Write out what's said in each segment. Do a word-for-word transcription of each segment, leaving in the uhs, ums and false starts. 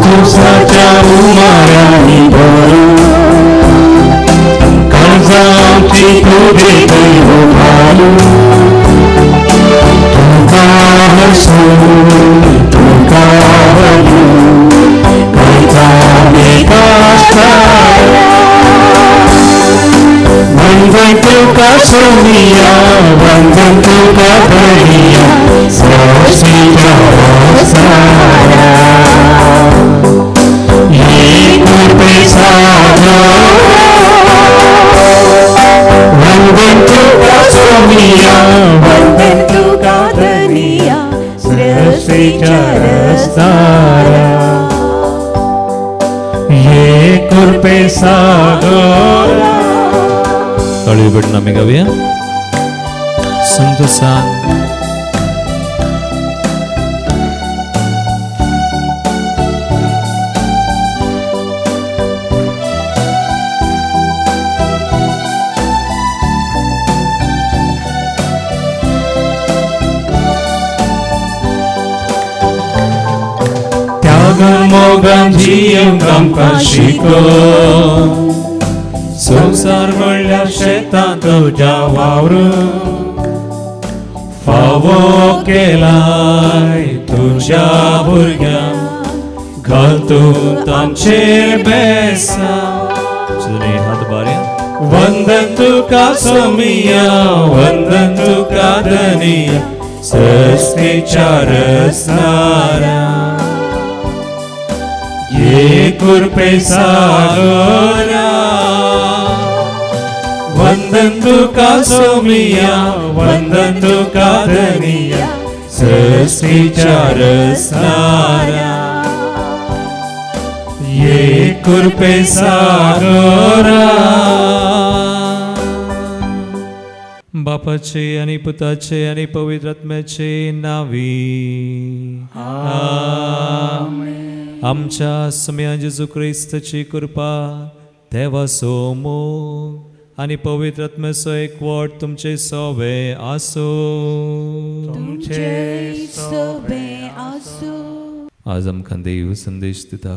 पावसाच्या उमाळ्यानी भरून काळजाची तुझे दैव घालून तुका हसून तुका हलून कैचा विकास वंदन तुका सोनिया वंदन तुका धनिया सृष्टीचा सारा ये कृपे सागर वंदन तुका सोनिया वंदन तुका धनिया सृष्टीचा सारा ये कृपे सागर तळी बिडना में गाऊया संतोषान त्यागन मोगन जीवन आमकां शिको संसार म्हणल्या शेतां तुज्या वावरून फावो केलाय तुज्या भुरग्यांक घाल तूं तांचेर बेसा जुने हात बाऱ्या वंदन तुका सोमिया वंदन तुका धनिया सृष्टीच्या रचणारा ये कृपे सागरा वंदन तुका सोमिया वंदन तुका धनिया सृष्टीच्या रचणारा ये कृपे सागरा बापाचे आणि पुताचे आणि पवित्र आत्म्याचे नावी आमेन. आमच्या सम्या जेजू ख्रिस्ताची कृपा देवा सोमोग आणि पवित्र आत्म्याचो एकवट तुमचे सोबे आसो तुमचे सोबे आसो. आज आमकां देव संदेश दिता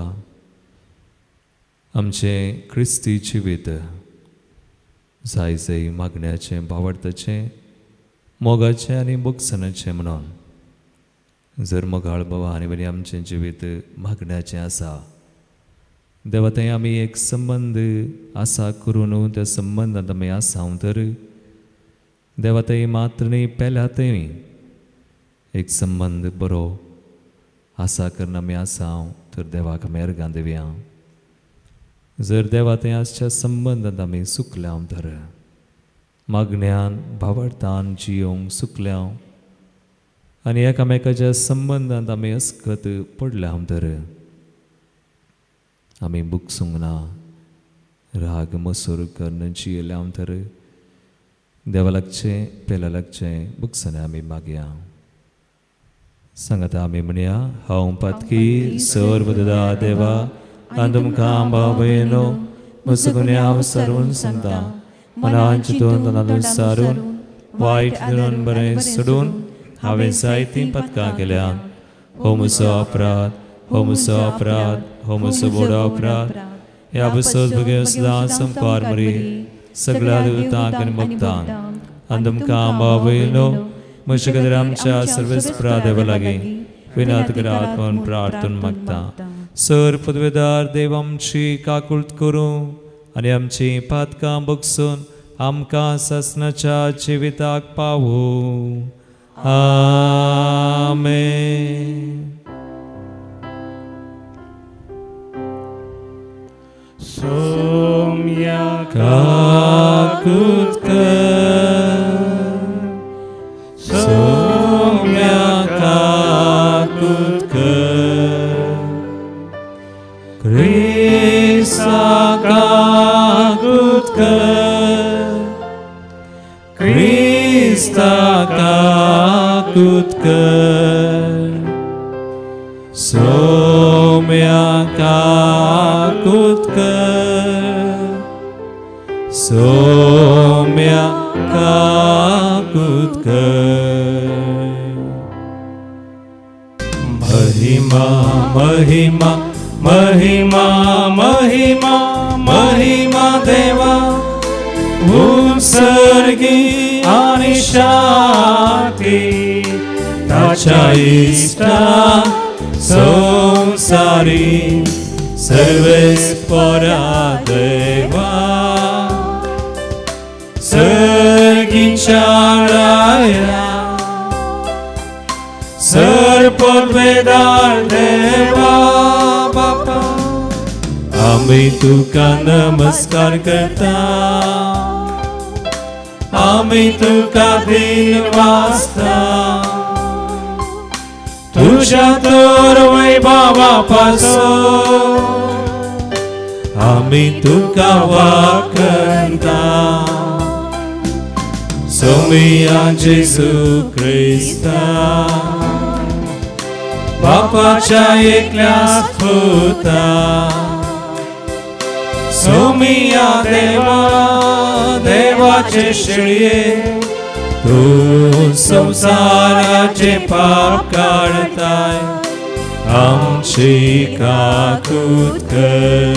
आमचे क्रिस्ती जिवीत जाय जाय मागण्याचे भावार्थाचे मोगाचे आनी बुकसनाचे म्हणून जर मोगाळ बाबा आनी वरी आमचें जिवीत मागण्याचें आसा देवा थंय आमी एक संबंद आसा करून त्या संबंदांत आमी आसाव तर देवा थंय मात्र न्ही पेल्या थंय एक संबंद बरो आसा करून आमी आसाव तर देवाक आमी अर्गां दिवया. जर देवा थंय आसच्या संबंदांत आमी सुकल्या तर मागण्यान भावार्थान जियोंक सुकल्या आनी एकामेकाच्या संबंदांत आमी अस्कत पडल्या तर आमी बुकसूंक ना राग मसूर करून जियेल्या तर देवा लागचें पेला लागचें बुकसने आमी मागया. सांगात आमी म्हणया हांव पातकी सर्व ददा देवा आनी तुमकां बाबयनो मसगुने हांव सारून सांगता मनान चिंतून तनातून सारून वायट करून बरें सोडून हांवें जायतीं पथकां केल्यात. हो म्हजो अपराध हो म्हजो अपराध हो म्हजो व्हड अपराध ह्या बसत बगे सदां संपार मरी सगळ्या देवतांक आनी भक्तांक आनी तुमकां बाबयनो म्हजे खातीर आमच्या सर्वेस्परा देवा लागीं विनत करात म्हणून प्रार्थना मागता. सर पदवेदार देव आमची काकुळट करूं आनी आमची पातकां बगसून आमकां ससनाच्या जिविताक पावूं. आमेन. सोम्या काकुळट कर सोम्या काकुळट कर Krista kagut कर Krista kagut कर सोम्या काकुळट कर सोम्या काकुळट कर. महिमा महिमा महिमा महिमा महिमा देवा उत्सर्गी आणि शांती ताच्या इष्टा संसारी सर्वेस परा देवा सर्गींच्या राया सर्पद वेदार देवा बापा आम्ही तुका नमस्कार करता आम्ही तुका दिन वाचता तुझ्या तर वैभवापासून आम्ही तुका वाकणता सोमिया जेसू ख्रिस्ता बापाच्या एकल्या पुता सोमिया देवा देवाचे शिळये तू संसाराचे पाप काढताय आमची काकूत कर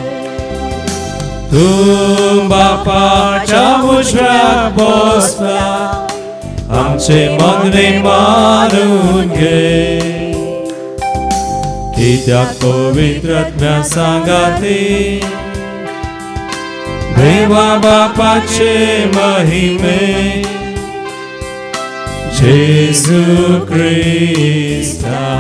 तू बापाच्या उजव्यात बसला आमचे मागणे मानून घे कित्याक पवित्रात्म्या सांगाती देवा बापाचे महिमे जेसू ख्रिस्ता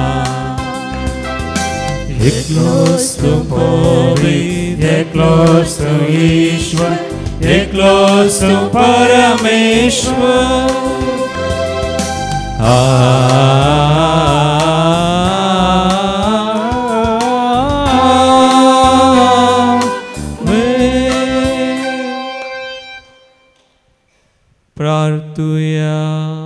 एकलोच तू पवित्र एकलोच तू ईश्वर एकलोच तू परमेश्वर प्रार्थूया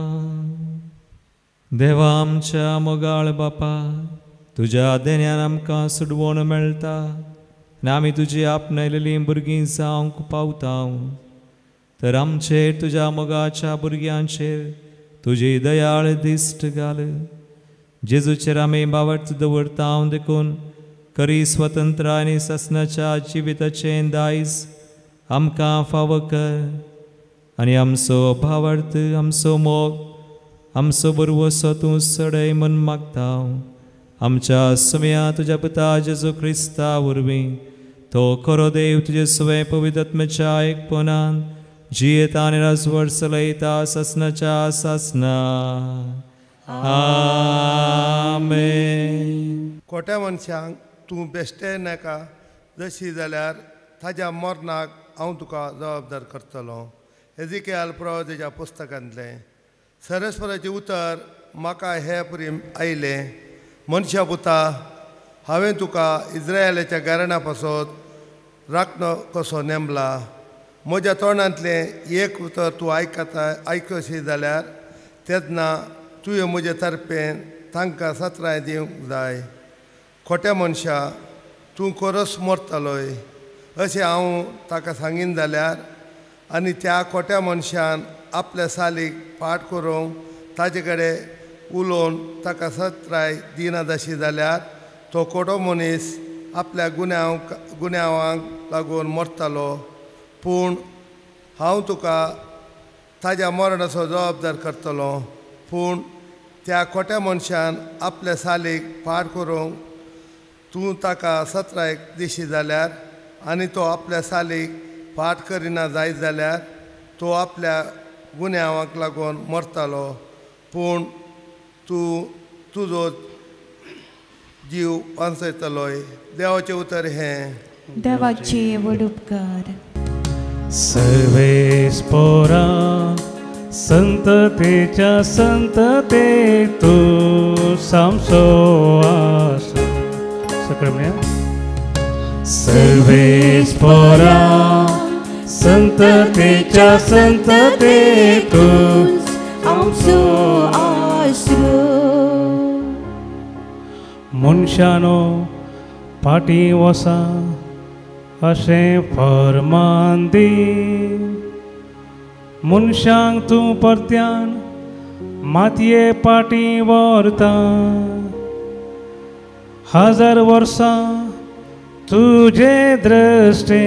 देवा आमच्या मोगाळ बापा तुझ्या देण्यान आमकां सुडवण मेळटा आनी आमी तुजी आपणयलेलीं भुरगीं जावंक पावता तर आमचेर तुज्या मोगाच्या भुरग्यांचेर तुजी दयाळ दिश्ट घाल जेजूचेर आमी बावट दवरता देखून करी स्वतंत्र आनी ससनाच्या जिविताचें दायज आमकां फावो कर आनी आमचो भावार्थ आमचो मोग आमचो बरवसो तूं सडय म्हूण मागता आमच्या सुमया तुज्या पुता जेजू क्रिस्ता वरवीं तो खरो देव तुजे सुवे पवित्रात्म्याच्या एकपणान जियेता आनी राजवट चलयता ससनाच्या सासना आमेन. खोट्या मनशांक तूं बेश्टे नाका जशी जाल्यार ताज्या मरणाक हांव तुका जबाबदार करतलो. हेजिकेल प्रवादीच्या पुस्तकांतलें सरस्वराचें उतर म्हाका हे परी आयलें. मनशा पुता हांवें तुका इस्रायेलाच्या घराण्या पासून राखणो कसो नेमला. म्हज्या तोंडांतलें एक उतर तूं आयकता आयकशी जाल्यार तेन्ना तुवें म्हजे तर्फेन तांकां सत्राय दिवंक जाय. खोट्या मनशा तूं खरोच मरतलोय अशें हांव ताका सांगीन जाल्यार आनी त्या खोट्या मनशान आपल्या सालीक फाट करूंक ताजे कडेन उलोवन ताका सत्राय दिना जशी जाल्यार तो खोटो मनीस आपल्या गुन्यांक गुन्यांवांक लागून मरतलो. पूण हांव तुका ताज्या मरणाचो जबाबदार करतलो. पूण त्या खोट्या मनशान आपल्या सालीक फाट करूंक तूं ताका सत्राय दिशी जाल्यार आनी तो आपल्या सालीक फाट करिना जायत जाल्यार तो आपल्या गुन्यांवाक लागून मरतलो. पूण तूं तुजो जीव वाचयतलोय. देवाचें उतर हें. देवाचे व्हड उपकार. सर्वेस्परा संततेच्या संतते तूं सामसो आस सकळ म्हणया. सर्वेस्परा संततेच्या संतते तूं आमचो आसरो. मनशानो फाटी वसा अशें फर्मान दी. मनशांक तूं परत्यान मातये पाटी व्हरता. हजार वर्सां तुझे दृष्टे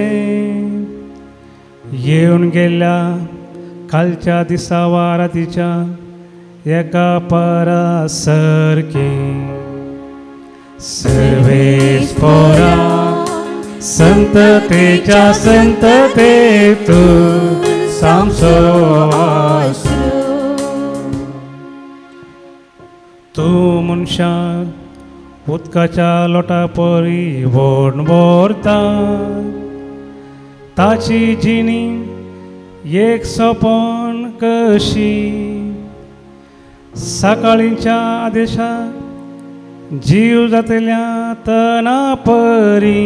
येऊन गेल्या कालच्या दिसावा रातीच्या एका परासारखी सर्वेश्वरा संततेच्या संतते तू सामसो तू मनशा उदकाच्या लोटा परी वोड भरता ताची जिणी एक सोपण कशी सकाळींच्या आदेशा जीव जातल्या तना परी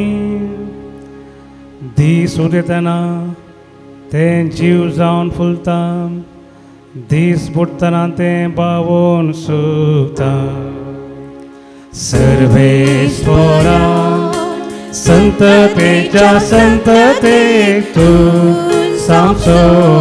दीस उदेतना ते जीव जावन फुलता दीस बुडतना ते बावून सुकता सर्वेश्वरा संततेच्या संतते तू सामसो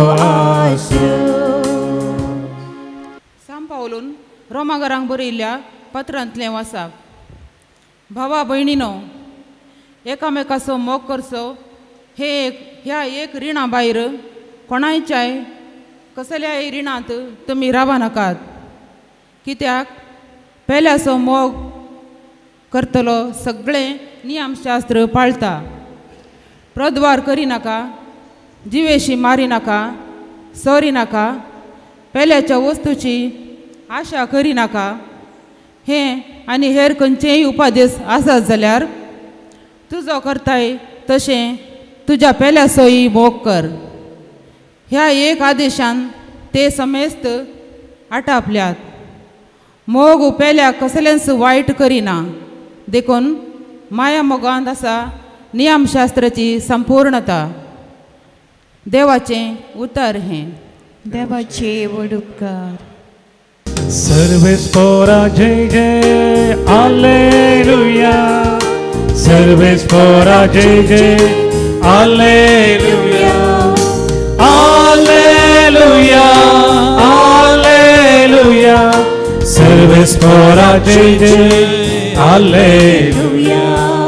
सांग पावलून रोमागरांक बरयल्ल्या पत्रांतलें वाचप. भावा भयणीनो, एकामेकाचो मोग करचो हे एक ह्या एक रिणां भायर कोणायच्याय कसल्याय रिणांत तुमी रावा नाकात. कित्याक पेल्याचो मोग करतलो सगळें नियमशास्त्र पाळटा. प्रद्वार करिनाका, जिवेशी मारिनाका, सोरिनाका, पेल्याच्या वस्तूची आशा करिनाका. हें आनी हेर खंयचेय उपादेश आसात जाल्यार तुजो करताय तशें तुज्या पेल्याचोय मोग कर. ह्या एक आदेशान ते समेस्त आटापल्यात. मोग उपेल्याक कसलेंच वायट करिना देखून माया मोगांत आसा नियमशास्त्राची संपूर्णता. देवाचें उतर हें. देवाचे व्हड उपकार. सर्वेस्पोरा जय जय हालेलुया. सर्वेस्पोरा जय जय हालेलुया. हालेलुया हालेलुया. सर्वेस्पोरा जय जय हालेलुया.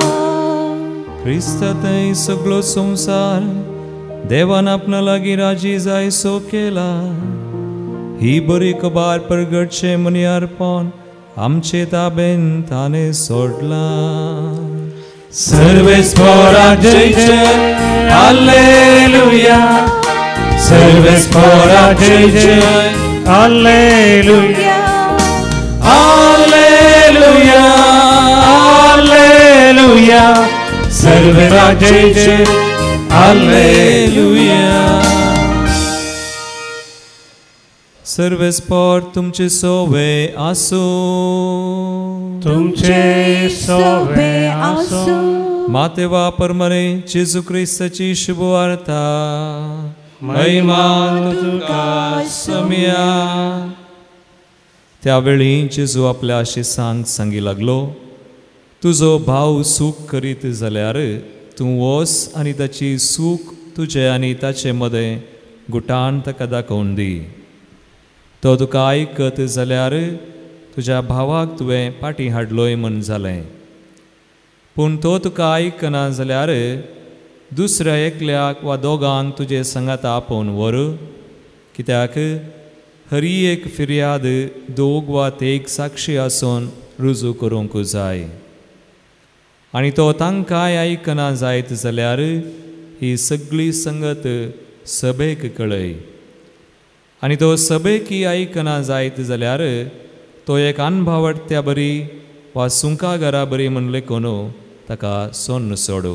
ख्रिस्तातय सगळो संसार देवान आपणा लागीं राजी जायसो केला. ही बरी खबर परगटचे मनियारपण आमचे ताबेन ताणे सोडला. सर्वेस्पोरा जय जय हालेलुया. सर्वेस्पोरा जय जय हालेलुया. हालेलुया हालेलुया. सर्वेस्पोरा जय जय हालेलुया. सर्वेस्पोर तुमचे सोवे आसो. तुमचे सोवे आसो. मातेवा परमने जेजू क्रिस्ताची शुभवार्ता. महिमा तुका सम्या. त्यावेळी जेजू आपल्या शिसांक सांगी लागलो, तुजो भाव सूख करीत जाल्यार तूं वस आनी ताची सूख तुजे आनी ताचे मदें गुटान ताका दाखोवन दी. तो तुका आयकत जाल्यार तुज्या भावाक तुवें पाटी हाडलोय म्हण जालें. पूण तो तुका आयकना जाल्यार दुसऱ्या एकल्याक वा दोगांक तुजे संगात आपोवन व्हर. कित्याक हरी एक फिर्याद दोग वा तेग साक्षी आसून रुजू करूंक जाय. आनी तो तांकांय आयकना जायत जाल्यार ही सगळी संगत सभेक कळय. आनी तो सभेकी आयकना जायत जाल्यार तो एक अनभावट्या बरी वा सुंका घरा बरी म्हणले कोनू ताका सोन्न सोडू.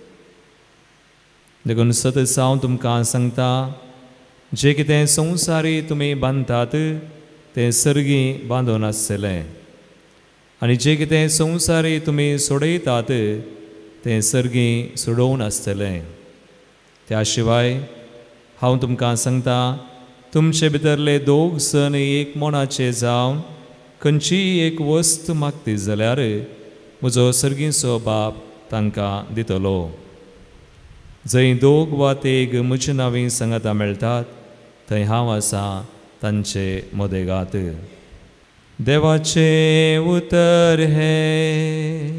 देखून सतत हांव तुमकां सांगता, जे कितें संवसारी तुमी बांदतात तें सर्गी बांदून आसतलें. आनी जे कितें संवसारी तुमी सोडयतात तें सर्गी सोडोवन आसतलें. त्या शिवाय हांव तुमकां सांगता, तुमचे भितरले दोग सन एक मोणाचे जावन खंयचीय एक वस्त मागती जाल्यार म्हजो सर्गीचो बाप तांकां दितलो. जंय दोग वा तेग म्हज्या नांवी सांगाता मेळटात थंय हांव आसा तांचे मदेगात. देवाचे उतर हे.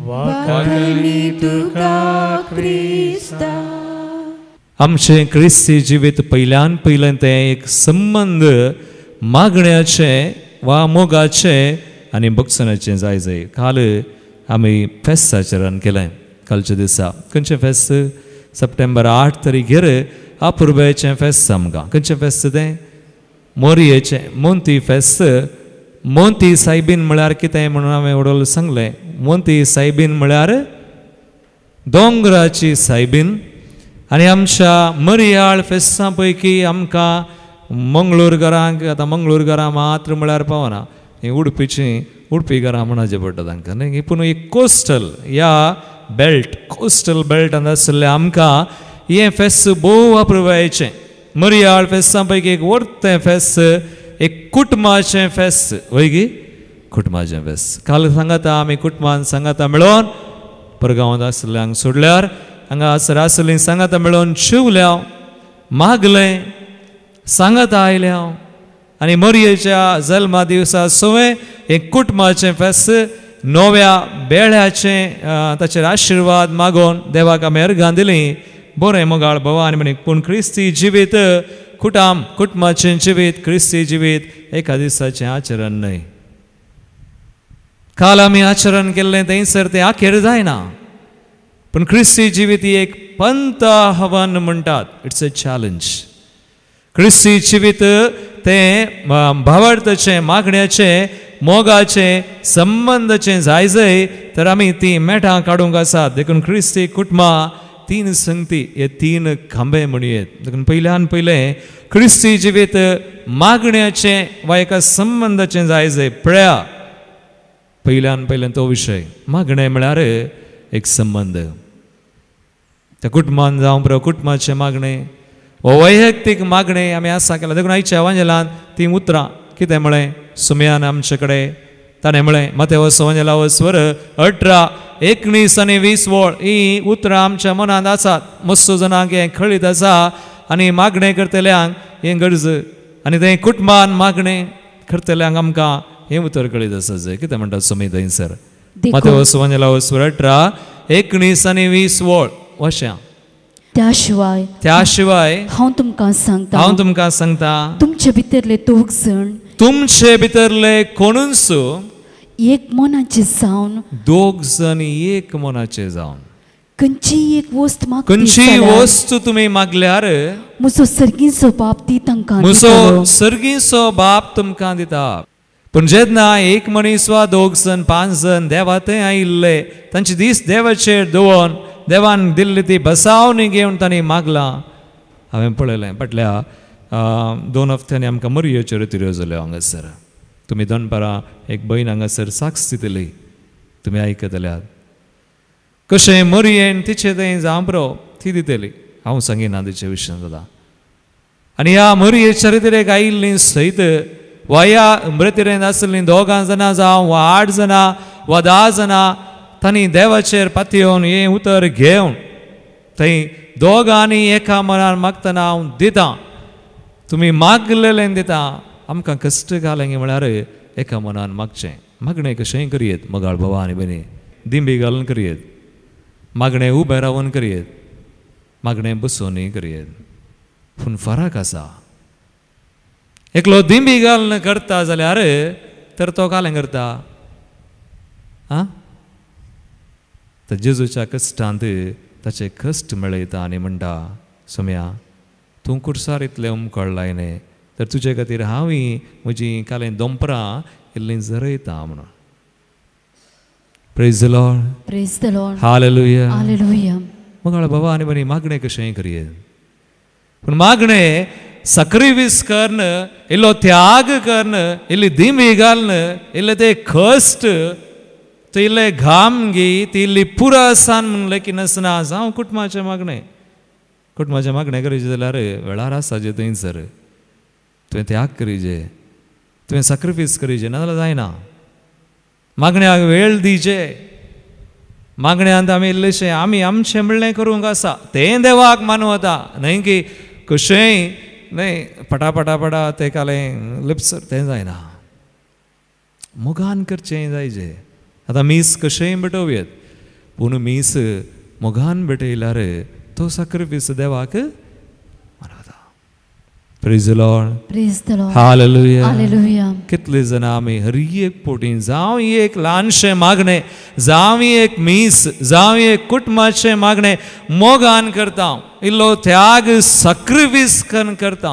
वाकणी तुका क्रिस्ता. आमचे क्रिस्ती जिवीत पयल्यान पयलें तें एक संबंद मागण्याचे वा मोगाचे आनी बक्षणाचें जाय जाय. काल आमी फेस्त आचरण केलें. कालच्या दिसा खंयचें फेस्त? सप्टेंबर आठ तारीखेर अपुर्बेचें फेस्त आमकां. खंयचें फेस्त तें? मोरयेचें मोंती फेस्त. मोंती सायबीन म्हळ्यार कितें म्हणून हांवें वडोल सांगलें. मोंती सायबीन म्हळ्यार दोंगराची सायबीन. आनी आमच्या मरयाळ फेस्तां पैकी आमकां मंगळूरकारांक आतां मंगळूरकारां मात्र म्हळ्यार पावना. ही उडपीची उडपी घरां म्हणचे पडटा तांकां न्ही. पूण एक कोस्टल ह्या बेल्ट कोस्टल बेल्टान आशिल्लें आमकां हें फेस्त भोव अपुर्बायेचें. मरयाळ फेस्तां पैकी एक व्हडलें फेस्त, एक कुटुंबाचें फेस्त. वैगी कुटुंबाचें फेस्त. काल सांगाता आमी कुटुंबान सांगाता मेळोन परगांवांत आशिल्ल्यांक सोडल्यार हांगासर आशिल्लीं सांगाता मेळोन शिवल्या, मागलें, सांगाता आयल्या आनी मरयेच्या जल्मा दिवसा सवय एक कुटुंबाचें फेस्त नव्या बेळ्याचें ताचेर आशिर्वाद मागोवन देवाक आमी अर्गां दिलीं. बरें मोगाळ भवानी म्हणी. पूण क्रिस्ती जिवीत कुटाम कुटुंबाचें जिवीत क्रिस्ती जिवीत एका दिसाचें आचरण न्हय. काल आमी आचरण केल्लें थंयसर तें आखेर जायना. पूण क्रिस्ती जिवीत ही एक पंत आव्हान म्हणटात. It's a challenge. क्रिस्ती जिवीत तें भावार्थाचें मागण्याचें मोगाचें संबंदाचें जाय जय तर आमी तीं मेठां काडूंक आसात. देखून क्रिस्ती कुटुंबां तीन संगती हे तीन खांबे म्हणुयेत. देखून पयल्यान पयलें क्रिस्ती जिवीत मागण्याचें वा एका संबंदाचें जाय जय. पळया पयल्यान पयलें तो विशय. मागणें म्हळ्यार एक संबंद. त्या कुटुंबान जावं पुरो कुटुंबाचें मागणें वो वैयक्तीक मागणें आमी आसा केला. देखून आयच्या एवांजेलांत तीं उतरां कितें म्हळें? सुमयान आमचे कडेन ताणें म्हळें मत्तेवाचो एवांजेला स्वर अठरा एकुणीस आनी वीस वळ ही उतरां आमच्या मनांत आसात. मत्सो जाणांक हें खळीत आसा आनी मागणें करतल्यांक हें गरज आनी तें कुटुंबान मागणें करतल्यांक आमकां हें उतर कळीत आसा जय. कितें म्हणटा सुमी थंयसर? मत्तेवाचो एवांजेला स्वर अठरा एकुणीस आनी वीस वळ अशें. त्या शिवाय त्या शिवाय हांव तुमकां सांगता हांव तुमकां सांगता तुमचे भितरले दोग जण तुमचे भितरले कोणूच एक मनाचे जावन दोग जण एक मनाचे जावन खंयची एक वस्त मागता खंयची वस्तू तुमी मागल्यार म्हजो सर्गीचो बाप ती तांकां म्हजो सर्गीचो बाप तुमकां दिता. पूण जेन्ना एक मनीस वा दोग जण पांच जण देवा थंय आयिल्ले तांचे दीस देवाचेर दवरून देवान दिल्ली ती बसावणी घेवन तांणी मागलां. हांवें पळयलें फाटल्या दोन हफ्त्यांनी आमकां मरयेच्यो रित्यो जाल्यो हांगासर. तुमी दनपारां एक भयण हांगासर साक्ष दितली. तुमी आयकतल्यात कशें मरयेन तिचे थंय जावं पुरो ती दितली. हांव सांगिना तिचे विशयान जाता. आनी ह्या मरयेच्या रितीरेक आयिल्लीं सयत वा ह्या मृतिरेन आशिल्लीं दोगां जाणां जावं वा आठ जाणां वा धा जाणां तांणी देवाचेर पातयेवन हें उतर घेवन थंय दोगांनी एका मनान मागतना हांव दितां. तुमी मागलेलें दिता. आमकां कश्ट घालें म्हळ्यार एका मनान मागचें. मागणें कशेंय करयेत मोगाळ भावा आनी भयणी. दिंबी घालून करयेत. मागणें उबें रावन करयेत. मागणें बसोनूय करयेत. पूण फरक आसा. एकलो दिंबी घालून करता जाल्यार तर तो कालें करता आं तर जेजूच्या कश्टांत ताचे कश्ट मेळयता आनी म्हणटा सोम्या तूं कुर्सार इतलें उमकळ लायलें तर तुजे खातीर हांवूय म्हजीं कालें दोंपरां इल्लीं जरयता म्हणून. Praise the Lord. Praise the Lord. हालेलुया. हालेलुया. मोगाळ बाबा आनी बरी मागणें कशेंय करयेत. पूण मागणें सक्रिफीस करन इल्लो त्याग करन इल्ली दिंबी घालन इल्ले ते कश्ट ते इल्ले घाम घे ती इल्ली पुरासान म्हणलें की नासना. जावं कुटुंबाचें मागणें कुटुंबाचें मागणें करीचें जाल्यार वेळार आसा जे थंयसर तुवें त्याग करीचें तुवें सक्रिफीस करीचें नाजाल्यार जायना. मागण्याक वेळ दिचे. मागण्यांत आमी इल्लेशें आमी आमचें म्हणलें करूंक आसा तें देवाक मानवता न्हय की कशेंय न्हय पटा पटा पटा तें कालें लिपसर तें जायना. मोगान करचें जायचें. आतां मीस कशेंय मिटोवयेत. पूण मीस मोगान भेटयल्यार तो सॅक्रिफीस देवाक मनवता. Praise the Lord. Praise the Lord. हालेलुया. Hallelujah. कितले जण आमी हर एक पोटी जावं एक ल्हानशें मागणें, जावं एक मीस, जावं एक कुटुंबाचें मागणें मोगान करता, इल्लो त्याग सॅक्रिफीस करून करता.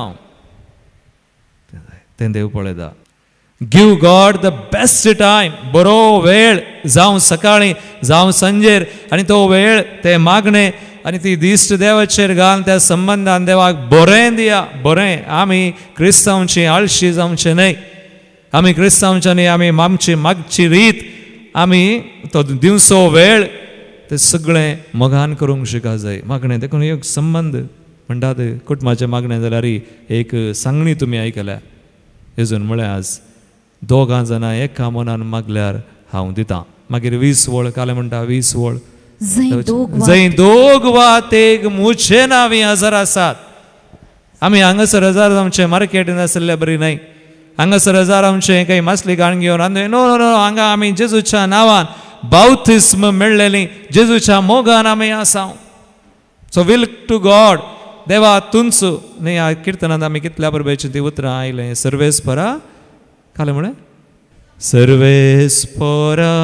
तें देव पळयता. Give God the best time, बरो वेळ जावं सकाळी जावं संजेर, आनी तो वेळ ते मागणें आनी ती दिश्ट देवाचेर घालून त्या संबंधान देवाक बरें दिया. बरें आमी क्रिस्तांवची आळशी जावचे न्हय. आमी क्रिस्तांवच्यांनी आमी आमची मागची रीत आमी तो दिवसो वेळ ते सगळें मोगान करूंक शिका जाय. मागणें देखून एक संबंध म्हणटात कुटुंबाचें मागणें जाल्यार एक सांगणी तुमी आयकल्या. हेजून म्हळ्यार आज दोगां जाणां एका मनान मागल्यार हांव दितां. मागीर वीस वळ काले म्हणटा वीस वळ जंय दोग वा जंय दोग वा तेग मुझे नावी हजर आसात. आमी हांगासर हजर जावचे मार्केटीन आसले बरी न्हय. हांगासर हजर आमचें काही मासली गाण घेवन आनी नो नो नो हांगा आमी जेजूच्या नांवान बावतिस्म मेळ्ळेली, जेजूच्या मोगान आमी आसा. सो विल टू गॉड देवा तुंच न्ही. ह्या किर्तनांत आमी कितल्या बरोबरची ती उतरां आयलें. सर्वेस्परा काले म्हळें सर्वेस्परा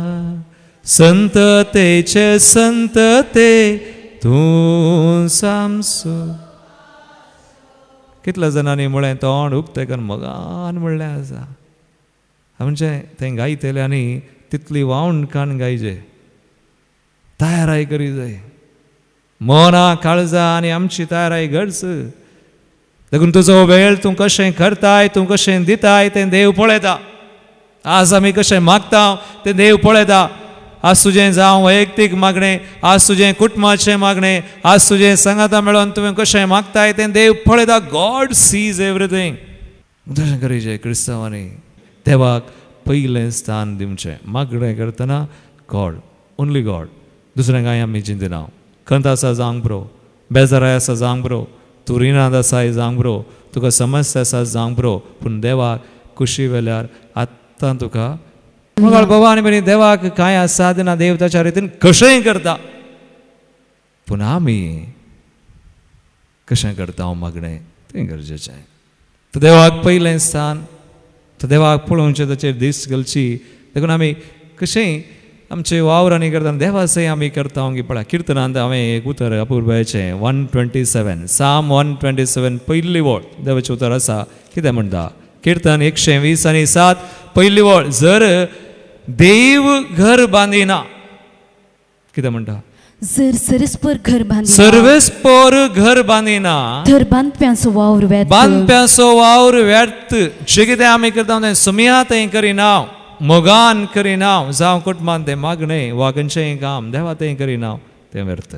संततेचे संतते तूं सामसो. कितल्या जाणांनी म्हळें तोंड उक्तें करून मोगान म्हणलें आसा. म्हणजे तें गायतले आनी तितली वावण काण गायजे, तयाराय करी जाय. मोना काळजा आनी आमची तयाराय घडच. देखून तुजो वेळ तूं कशें करताय, तूं कशें दिताय तें देव पळयता. आज आमी कशें मागता तें देव पळयता. आज तुजें जावं वैयक्तीक मागणें, आज तुजें कुटुंबाचें मागणें, आज तुजें सांगाता मेळोन तुवें कशें मागताय तें देव पळयता. God sees everything. तशें करीचें क्रिस्तांवांनी देवाक पयलें स्थान दिवचें. मागणें करतना गॉड, ओन्ली गॉड. दुसऱ्यांक कांय आमी चिंतिना. खंत आसा जावंक बरो, बेजाराय आसा जावंक बरो, तूं रिणांत आसाय जावंक बरो, तुका समस्या आसा जावंक बरो, पूण देवाक खुशी वेल्यार आत्तां तुका मगळ बाबा आनी बरी देवाक कांय आसा तेन्ना देव ताच्या रितीन कशेंय करता. पूण आमी कशें करता हांव मागणें तें गरजेचें. तर देवाक पयलें स्थान, तर देवाक पळोवचें, ताचेर दिश्ट घालची. देखून आमी कशेंय आमचे वावरांनी करता देवा सय आमी करता. हांव पळय किर्तनांत हांवें एक उतर अपुर्बाचें one twenty seven psalm one twenty seven पयली वळ देवाचें उतर आसा. कितें म्हणटा किर्तन एकशें वीस आनी सात पयली वळ. जर देव घर बांदिना, कितें म्हणटा जर सरस्पर घर बांदिना, सर्वेस्पर घर बांदिना, तर बांदप्यांचो वावर व्यर्थ. बांदप्यांचो वावर व्यर्थ. जे कितें आमी करता तें सुमियात करिना, मोगान करिना. जावं कुटुंबांत तें मागणें वा खंयचेंय काम देवा तें करिना तें व्यर्थ.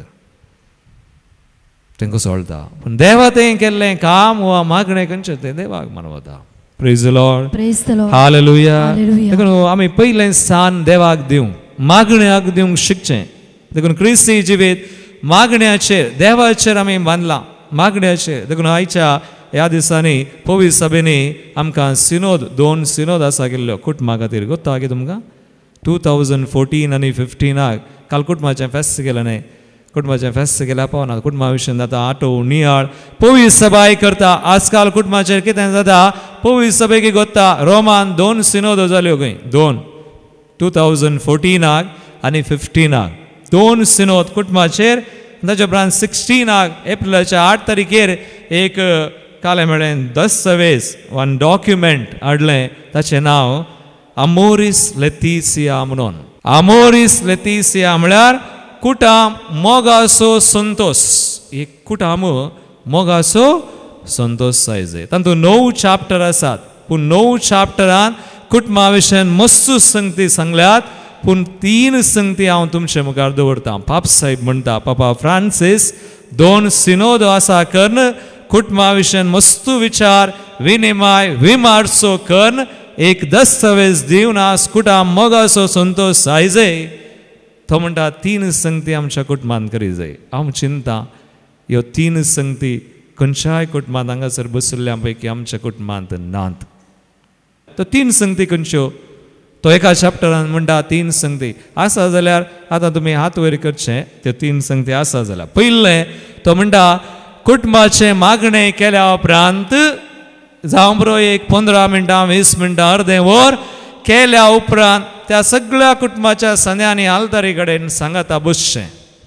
तें कसोळटा. पूण देवा तें केल्लें काम वा मागणें खंयचें तें देवाक मनवता. Praise the Lord. Praise the Lord. हालेलुया. Hallelujah. देखून आमी पयलें स्थान देवाक दिवंक, मागण्याक दिवंक शिकचें. देखून क्रिस्ती जिवीत मागण्याचेर देवाचेर आमी बांदलां. मागण्याचेर. देखून आयच्या ह्या दिसांनी पवित्र सभेनी आमकां सिनोद दोन सिनोद आसा गेल्ल्यो कुटुंबा खातीर. गोत्ता की तुमकां टू थावजंड फोर्टीन आनी फिफ्टिनाक काल कुटुंबाचें फेस्त केलें न्हय. कुटुंबाचें फेस्त केल्या पावना. कुटुंबा विशीं जाता आटो नियाळ पवित्र सभाय करता. आजकाल कुटुंबाचेर कितें जाता पवित्र सभेक गोत्ता रोमान दोन सिनोद जाल्यो खंय दोन टू थावजंड फोर्टिनाक आनी फिफ्टिनाक दोन सिनोद कुटुंबाचेर. ताच्या उपरांत सिक्स्टिनाक एप्रिलाच्या आठ तारीखेर एक काले म्हळें दस्तावेज वन डॉक्युमेंट हाडलें. ताचें नांव आमोरीस लेतिसिया म्हणून. आमोरीस लेतिसिया म्हळ्यार कुटाम मोगासो संतोष. एक कुटाम मोगासो संतोष जाय. तातूंत णव चॅप्टर आसात. पूण णव चॅप्टरान कुटुंबा विशयी मस्त संगती सांगल्यात. पूण तीन संगती हांव तुमचे मुखार दवरतां. पाप साहेब म्हणटा, पापा फ्रांसीस दोन सिनोद आसा कर्ण कुटुंबा विशयी मस्त विचार विनिमय विमारसो कर्ण एक दस्तावेज दिवन आज कुटाम मोगासो संतोष जायजे. तो म्हणटा तीन संगती आमच्या कुटुंबांत करी जाय. हांव चिंता ह्यो तीन संगती खंयच्याय कुटुंबांत हांगासर बशिल्ल्या पैकी आमच्या कुटुंबांत नात. तो तीन संगती खंयच्यो तो एका चॅप्टरान म्हणटा तीन संगती आसा जाल्यार आतां तुमी हात वयर करचे त्यो तीन संगती आसा जाल्यार पयलें तो म्हणटा कुटुंबाचे मागणें केल्या उपरांत जावं बरो एक पंदरा मिनटां वीस मिनटां अर्दें वर केल्या उपरांत त्या सगळ्या कुटुंबाच्या सन्यांनी आलतारी कडेन सांगाता बसचें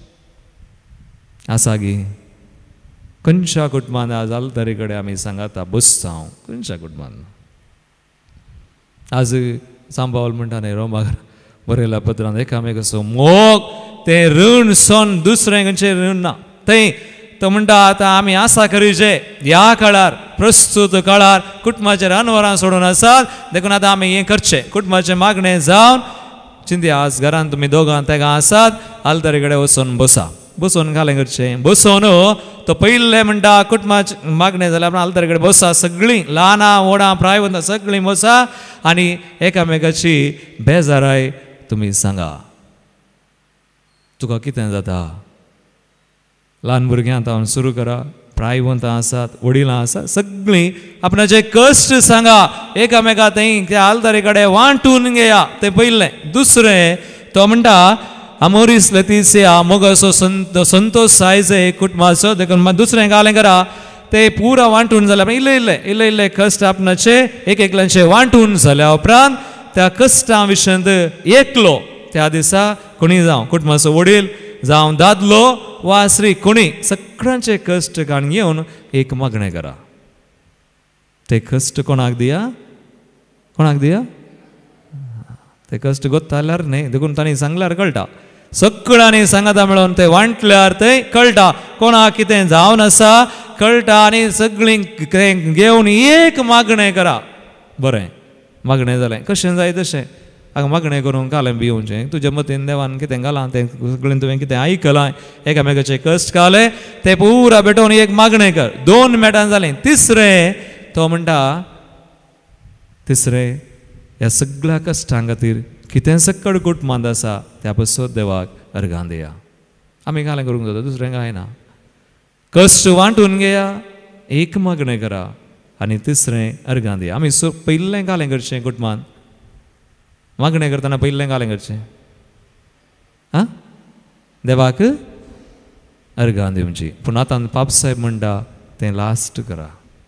आसा गी खंयच्या कुटुंबान आज आलतारी कडेन आमी सांगाता बसता हांव खंयच्या कुटुंबान आज सांबावल म्हणटा न्ही रोमाक बरयल्या पत्रांत एकामेकाचो मोग तें ऋण सोन दुसरें खंयचें ऋण ना थंय तो म्हणटा आतां आमी आसा करीचे ह्या काळार प्रस्तुत काळार कुटुंबाचेर अनवरां सोडून आसात देखून आतां आमी हें करचें कुटुंबाचें मागणें जावन चिंती आज घरांत तुमी दोगां तेगां आसात आलतारी कडेन वचून बसा बसून घालें करचें बसून तो पयलें म्हणटा कुटुंबाचें मागणें जाल्यार आलतारी कडेन बसा सगळीं ल्हानां व्हडां प्रायवंतां सगळीं बसा आनी एकामेकाची बेजाराय तुमी सांगा तुका कितें जाता ल्हान भुरग्यां आतां सुरू करा प्रायवंतां आसात वडिलां आसात सगळीं आपणाचे कश्ट सांगा एकामेका थंय त्या आलतारी कडेन वांटून घेया तें पयलें दुसरें तो म्हणटा अमोरीस लतिसिया मोगाचो संत संतोष सायजे कुटुंबाचो देखून दुसरें घालें करा ते पुरा वांटून जाल्यार इल्ले इल्ले इल्ले इल्ले कश्ट आपणाचे एक एकल्यांचे वांटून जाल्या उपरांत त्या कश्टां विशयंत एकलो त्या दिसा कोणी जावं कुटुंबाचो वडील जावं दादलो वा स्त्री कोणी सगळ्यांचे कश्ट काण घेवन एक मागणें करा ते कश्ट कोणाक दिया कोणाक दिया ते कश्ट गोत्ताल्यार न्ही देखून तांणी सांगल्यार कळटा सगळ्यांनी सांगाता मेळोन ते वांटल्यार थंय कळटा कोणाक कितें जावन आसा कळटा आनी सगळीं घेवन एक मागणें करा बरें मागणें जालें कशें जाय तशें हाका मागणें करूंक घालें भिवचें तुज्या मतीन देवान कितें घालां तें सगळें तुवें कितें आयकलां एकामेकाचे कश्ट घाले ते पुरा भेटोवन एक मागणें कर दोन मेटां जालें तिसरें तो म्हणटा तिसरें ह्या सगळ्या कश्टां खातीर कितें सकड कुटुंबांत आसा त्या बसत देवाक अर्घां दिया आमी घालें करूंक जाता दुसरें कांय ना कश्ट वांटून घेया एक मागणें करा आनी तिसरें अर्घां दिया आमी सो पयलें घालें करचें कुटुंबांत मागणें करतना पयलें घालें करचें आं देवाक अर्घां दिवची पूण आतां पाप साहेब म्हणटा तें लास्ट करा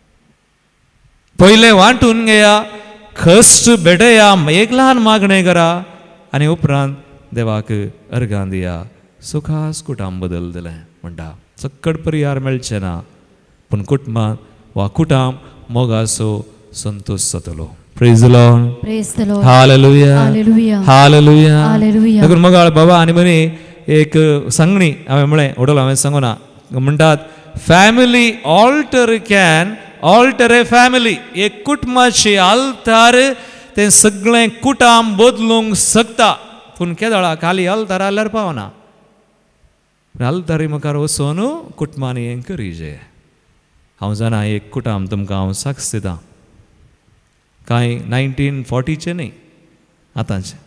पयलें वांटून घेया कश्ट भेटया एक ल्हान मागणें करा आनी उपरांत देवाक अर्घां दिया सुखास कुटाम बदल दिलें म्हणटा सकड परिहार मेळचें ना पूण कुटुंबांत वा कुटाम मोगाचो संतोश जातलो praise the Lord praise the Lord हालेलुया हालेलुया हालेलुया हालेलुया देखून मोगाळ बाबा आनी मनी एक सांगणी हांवें म्हळें उडलो हांवें सांगूं ना म्हणटात family altar can alter a family एक कुटुंबाची आल्तार तें सगळें कुटाम बदलूंक शकता पूण केदळा खाली आल्तार आल्यार पावना आल्तारी मुखार वचून कुटुंबांनी हें करीजे हांव जाणा एक कुटाम तुमकां हांव साक्ष दितां कांय नायन्टीन फोर्टीचे न्ही आतांचे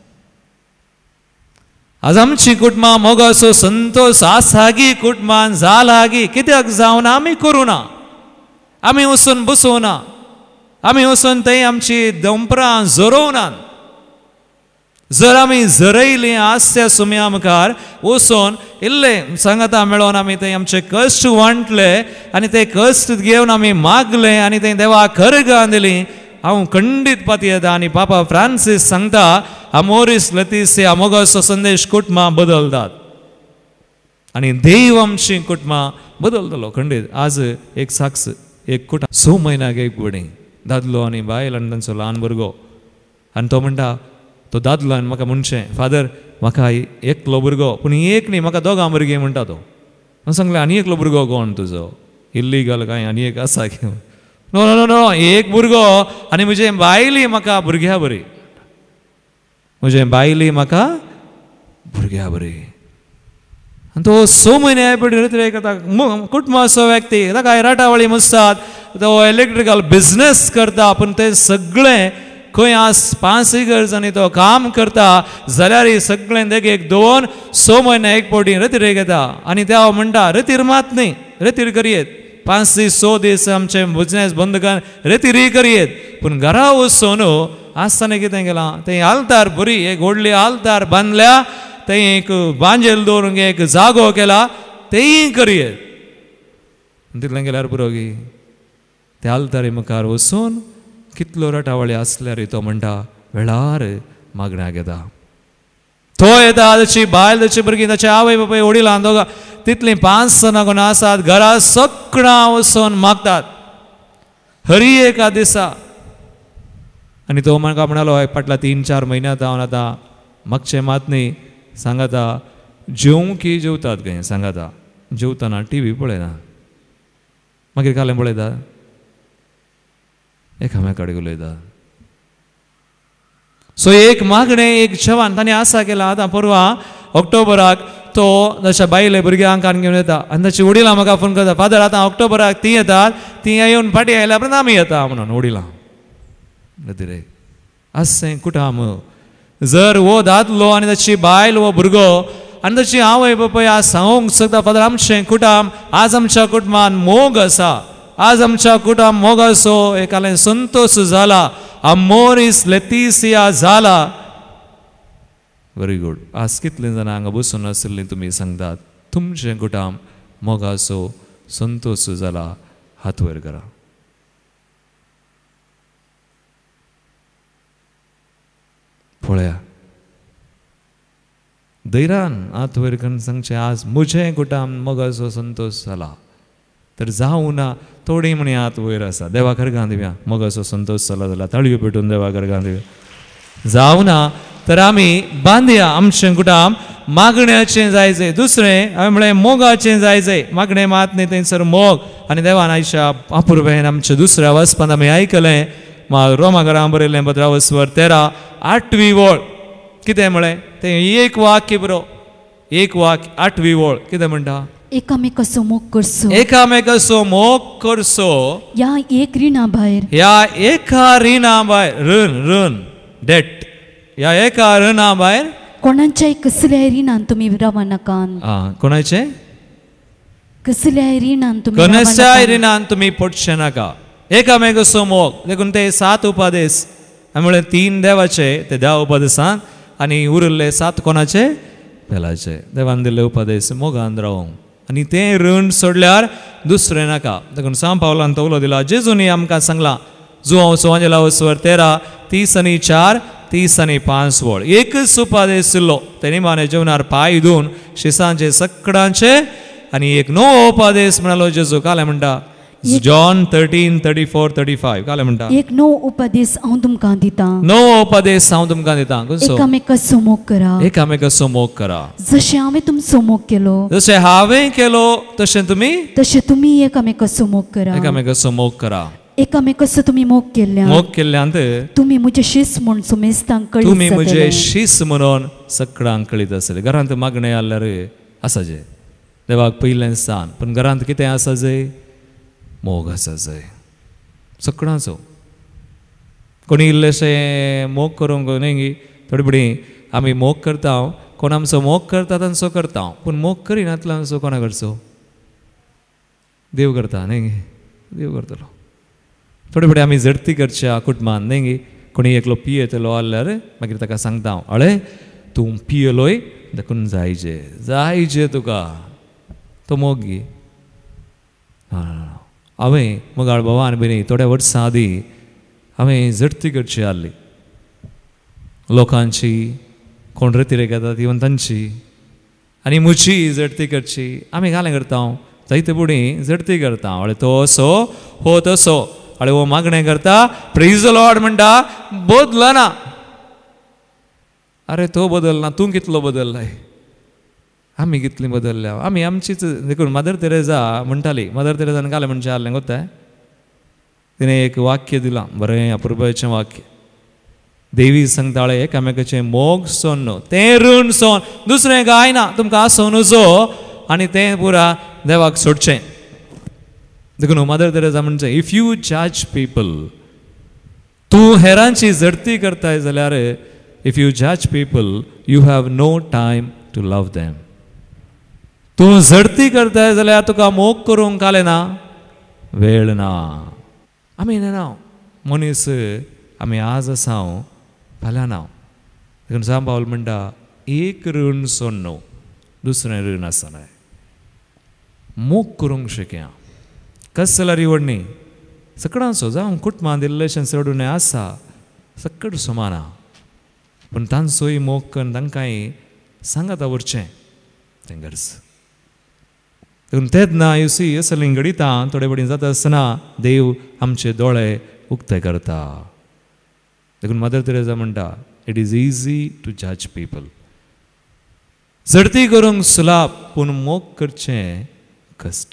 आज आमची कुटुंबां मोगाचो संतोष आसागी कुटुंबान जालागी कित्याक जावन आमी करूं ना आमी वचून बसोवना आमी वचून थंय आमची दंपरां जोरोवनात जर आमी जरयलीं आसत्या सुम्या मुखार वचून इल्लें सांगाता मेळोन आमी थंय आमचे कश्ट वांटले आनी ते कश्ट घेवन आमी मागले आनी थंय देवाक अर्घां दिलीं हांव खंडीत पाती येता आनी पापा फ्रांसीस सांगता अमोरीस लतिसिया मोगाचो संदेश कुटुंबां बदलतात आनी देव आमची कुटुंबां बदलतलो खंडीत आज एक साक्ष एक कुटाम स म्हयन्याक एक बडी दादलो आनी बायल आनी तांचो ल्हान भुरगो आनी तो म्हणटा तो दादलो आनी म्हाका म्हणचें फादर म्हाका एकलो भुरगो पूण एक न्ही म्हाका दोगां भुरगीं म्हणटा तो हांवें सांगलें आनी एकलो भुरगो कोण तुजो इल्लीगल कांय आनी एक आसा नो नो नो नो एक भुरगो आनी म्हजे बायली म्हाका भुरग्या बरी म्हजे बायली म्हाका भुरग्या बरी आनी तो स म्हयने पिड्यो करता कुटुंबाचो व्यक्ती ताका राटावळी मसतात तो इलेक्ट्रिकल बिजनेस करता पूण ते सगळें खंय आज पांच इगर्जांनी तो काम करता जाल्यार सगळें देगेक दोन स म्हयने एक पोटी रतीर घेता आनी ते हांव म्हणटा रतीर मात न्ही रतीर करयेत पांच दीस स दीस आमचे बिजनेस बंद कर रेतीरी करयेत पूण घरा वचून आसताना कितें केलां थंय आलतार बरी एक व्हडली आलतार बांदल्या थंय एक बांजेल दवरूंक एक जागो केला तेय करये तितलें गेल्यार पुरो गी त्या आलतारी मुखार वचून कितलो रटावळी आसल्यार तो म्हणटा वेळार मागण्याक येता तो येता ताची बायल ताची भुरगीं ताचे आवय बापूय वडिलां दोगां तितलीं पांच सनां कोण आसात घरा सगळां वचून मागतात हरी एका दिसा आनी तो म्हाका म्हणलो फाटल्या तीन चार म्हयन्यांत हांव आतां मागचें मात न्ही सांगाता जेवंकी जेवतात खंय सांगाता जेवतना टी व्ही पळयना मागीर कालें पळयता एकामेका कडेन उलयता सो एक मागणें एक जवान ताणें आसा केला आतां परवां ऑक्टोबराक तो ताच्या बायले भुरग्यांक कान घेवन येता आनी ताची वडिलां म्हाका फोन करता फादर आतां ऑक्टोबराक ती येतात ती येवन फाटीं आयल्या उपरांत आमी येता म्हणून वडिलां रे असें कुटाम जर वो दादलो आनी ताची बायल वो भुरगो आनी ताची आवय बापूय आज सांगूंक सोदता फादर आमचें कुटाम आज आमच्या कुटुंबान मोग आसा आज आमच्या कुटाम मोग आसो एकालें संतोश जाला अमोरिस लेतिसिया जाला व्हेरी गुड आज कितलीं जाणां हांगा बसून आशिल्लीं तुमी सांगतात तुमचें कुटाम मोगाचो संतोश जाला हात वयर करा पळया धैर्यान हात वयर करून सांगचें आज म्हजें कुटाम मोगाचो संतोश जाला तर जावं ना थोडी म्हणी हात वयर आसा देवा करगां दिव्या मोगाचो संतोश जाला जाल्यार ताळयो पेटून देवा करगां दिव्या जावं ना तर आमी बांदया आमचें कुटाम मागण्याचें जायचें दुसरें हांवें म्हळें मोगाचें जायचें मागणें मात न्ही थंयसर मोग आनी देवान आयच्या अपुर्बेन आमच्या दुसऱ्या वचपान आमी आयकलें रोमाघरां बरयल्लें पत्रावस्वर तेरा आठवी वळ कितें म्हळें तें एक वाक्य बरो एक वाक्य आठवी वळ कितें म्हणटा एकामेकाचो मोग करचो एकामेकाचो मोग करचो ह्या एक रिणा भायर ह्या एका रिणा भायर रण रण डेट ह्या एका रिणा भायर कोणाच्याय कसल्याय रिणान तुमी रावा नाकात आं कोणाचें कसल्याय रिणान तुमी कोणाच्याय रिणान तुमी पडचे नाका एकामेकाचो मोग देखून ते सात उपादेश म्हळ्यार तीन देवाचे ते धा उपादेशांत आनी उरिल्ले सात कोणाचे पेलाचे देवान दिल्ले उपादेश मोगान रावंक आनी तें रण सोडल्यार दुसरें नाका देखून सांग पावलान तो उलो दिला जेजूनी आमकां सांगलां जुआंव सुवांजेला वचवर तेरा तीस आनी चार तीस आनी पांच वळ एकच उपादेश आशिल्लो ते निमाणे जेवणार पांय धुवन शिसांचे सकाळचे आनी एक नवो उपादेश म्हणालो जेजू काले म्हणटा John thirteen thirty four thirty five काले म्हणटा एक नवो उपदेश हांव तुमकां दिता नवो उपदेश हांव तुमकां दिता एकामेकाचो मोग करा एकामेकाचो मोग करा जशें हांवें तुमचो मोग केलो जशें हांवें केलो तशें तुमी तशें तुमी एकामेकाचो मोग करा एकामेकाचो मोग करा एकामेकाचो तुमी मोग केल्ल्यान मोग केल्ल्यान तुमी म्हजे शीस म्हूण सुमेस्तांक कळीत तुमी म्हजे शीस म्हणून सगळ्यांक कळीत आसले घरांत मागणें आल्यार आसा जे देवाक पयलें स्थान पूण घरांत कितें आसा जे मोग आसा जाय सगळ्यांचो कोणी इल्लेशें मोग करूंक न्ही थोडी बडी आमी मोग करता कोण आमचो मोग करता तांचो करता पूण मोग करिनातलो कोणा करचो देव करता न्ही देव करतलो थोडी बडी आमी झडती करच्या कुटुंबान न्ही कोणी एकलो पियेतलो आल्यार मागीर ताका सांगता हांव अळे तूं पियलोय देखून जायचे जायचे तुका तो मोग गी हांवें मोगाळ भवान बिनी थोड्या वर्सां आदीं हांवें झडती करची आसली लोकांची कोण रेतीरेक येता ती तांची आनी म्हजी झडती करची आमी घालें करता जायते बुडी झडती करता हळे तो असो हो तसो हळे हो मागणें करता प्रेज द लॉर्ड म्हणटा बदलना अरे तो बदलना तूं कितलो बदललाय आमी कितलीं बदलल्या आमी आमचीच देखून मदर तेरेजा म्हणटाली मदर तेरेजान कालें म्हणचें आसलें गोताय तिणें एक वाक्य दिलां बरें अपुर्बाचें वाक्य देवी सांगताळे एकामेकाचें मोग सोन्न तें ऋण सोन दुसरें कांय ना तुमकां आसोन नजो आनी तें पुरा देवाक सोडचें देखून मदर तेरेजा म्हणचें इफ यू जज पीपल तूं हेरांची झडती करताय जाल्यार इफ यू जज people you have no time to love them तूं झडती करताय जाल्यार तुका मोग करूंक काले ना वेळ ना आमी ना मनीस आमी आज आसा हांव फाल्यां ना देखून सांब पावल म्हणटा एक ऋण सोडून न्हू दुसरें ऋण आसना मोग करूंक शिकया कस जाल्यार इवडणी सकडांचो जावं कुटुंबां दिल्लेशें सोडून आसा सकड समाना पूण तांचोय मोग करून तांकांय सांगात उरचें तें गरज देखून तेच ना युसी असलीं घडिता थोडे बडीं जाता आसतना देव आमचे दोळे उक्ते करता देखून मदर तेरेसा म्हणटा इट इज इजी टू जज पीपल झडती करूंक सुलाब पूण मोग करचें कश्ट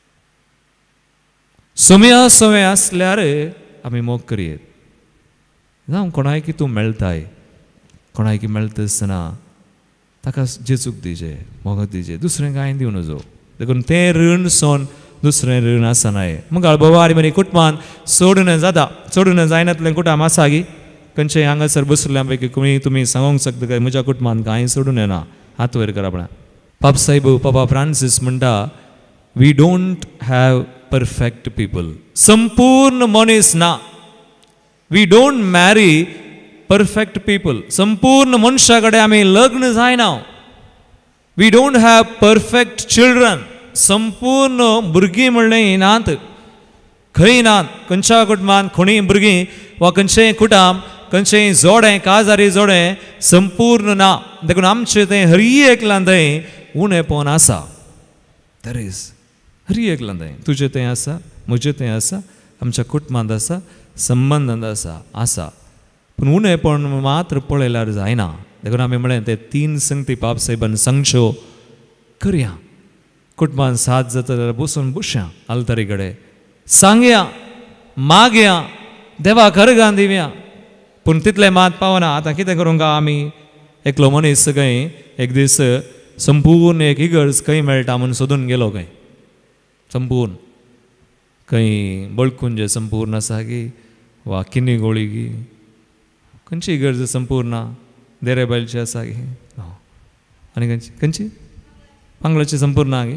सोम्या सोम्या आसल्यार आमी मोग करयेत जावं कोणायकी तूं मेळटाय कोणायकी मेळटा आसतना ताका जेचूक दिजे मोग दिजे दुसरें कांय दिवं नजो देखून तें ऋण सोन दुसरें ऋण आसनाय मुखार बोवारी बरी कुटुंबान सोडून जाता सोडून जायनातलें कुटुंब आसा गी खंयचेय हांगासर बसल्या पैकी कोणी तुमी सांगूंक शकता काय म्हज्या कुटुंबान कांय सोडून येना हात वयर करा म्हणा पाप साहेब पापा फ्रांसीस म्हणटा we don't have perfect people संपूर्ण मनीस ना we don't marry perfect people संपूर्ण मनशा कडेन आमी लग्न जायना we don't have perfect children संपूर्ण भुरगीं म्हणलें नात खंय नात खंयच्या कुटुंबान कोणीय भुरगीं वा खंयचेय कुटुंब खंयचेय जोडें काजारी जोडें संपूर्ण ना देखून आमचें तें हरी एकलां थंय उणेपण आसा देर इज हरी एकलां थंय तुजें तें आसा म्हजें तें आसा आमच्या कुटुंबांत आसा संबंदांत आसा आसा पूण उणेपण मात्र पळयल्यार जायना देखून आमी म्हळें ते तीन संगती पाप साहेबान सांगच्यो करया कुटुंबान साथ जाता जाल्यार बसून बसया आलतारी कडेन सांगया मागया देवाक अर्गां दिवया पूण तितलें मात पावना आतां कितें करूंक आमी एकलो मनीस खंय एक दीस संपूर्ण एक इगर्ज खंय मेळटा म्हूण सोदून गेलो खंय संपूर्ण खंय बळकुंजे संपूर्ण आसा गी वा किनी गोळी गी खंयची इगर्ज संपूर्ण देरेबायलची आसा गी आनी खंयची खंयची पांगलाची संपूर्ण आहा गी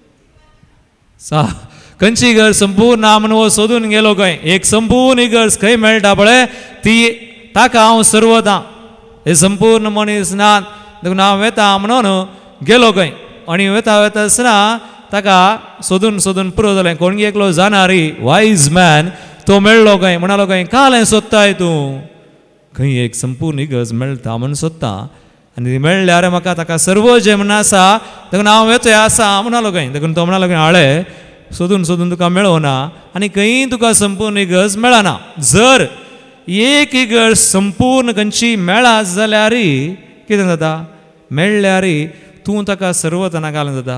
सा खंयची इगर्ज संपूर्ण आहा म्हणून हो सोदून गेलो खंय एक संपूर्ण इगर्ज खंय मेळटा पळय ती ताका हांव सर्वता हे संपूर्ण मनीस नात देखून हांव वेता म्हणून गेलो खंय आनी वेता वेता आसतना ताका सोदून सोदून पुरो जालें कोण एकलो जाणारी वायज मॅन तो मेळ्ळो खंय म्हणालो खंय कालें सोदताय तूं खंय एक संपूर्ण इगर्ज मेळटा म्हणून सोदता आनी मेळ्ळ्यार म्हाका ताका सर्व जें म्हण आसा देखून हांव वेतोय आसा म्हणालो खंय देखून तो म्हणालो खंय हाळे सोदून सोदून तुका मेळोना आनी खंय तुका संपूर्ण इगर्ज मेळना जर एक इगर्ज संपूर्ण खंयची मेळा जाल्यार कितें जाता मेळ्ळ्यार तूं ताका सर्वतना घालून जाता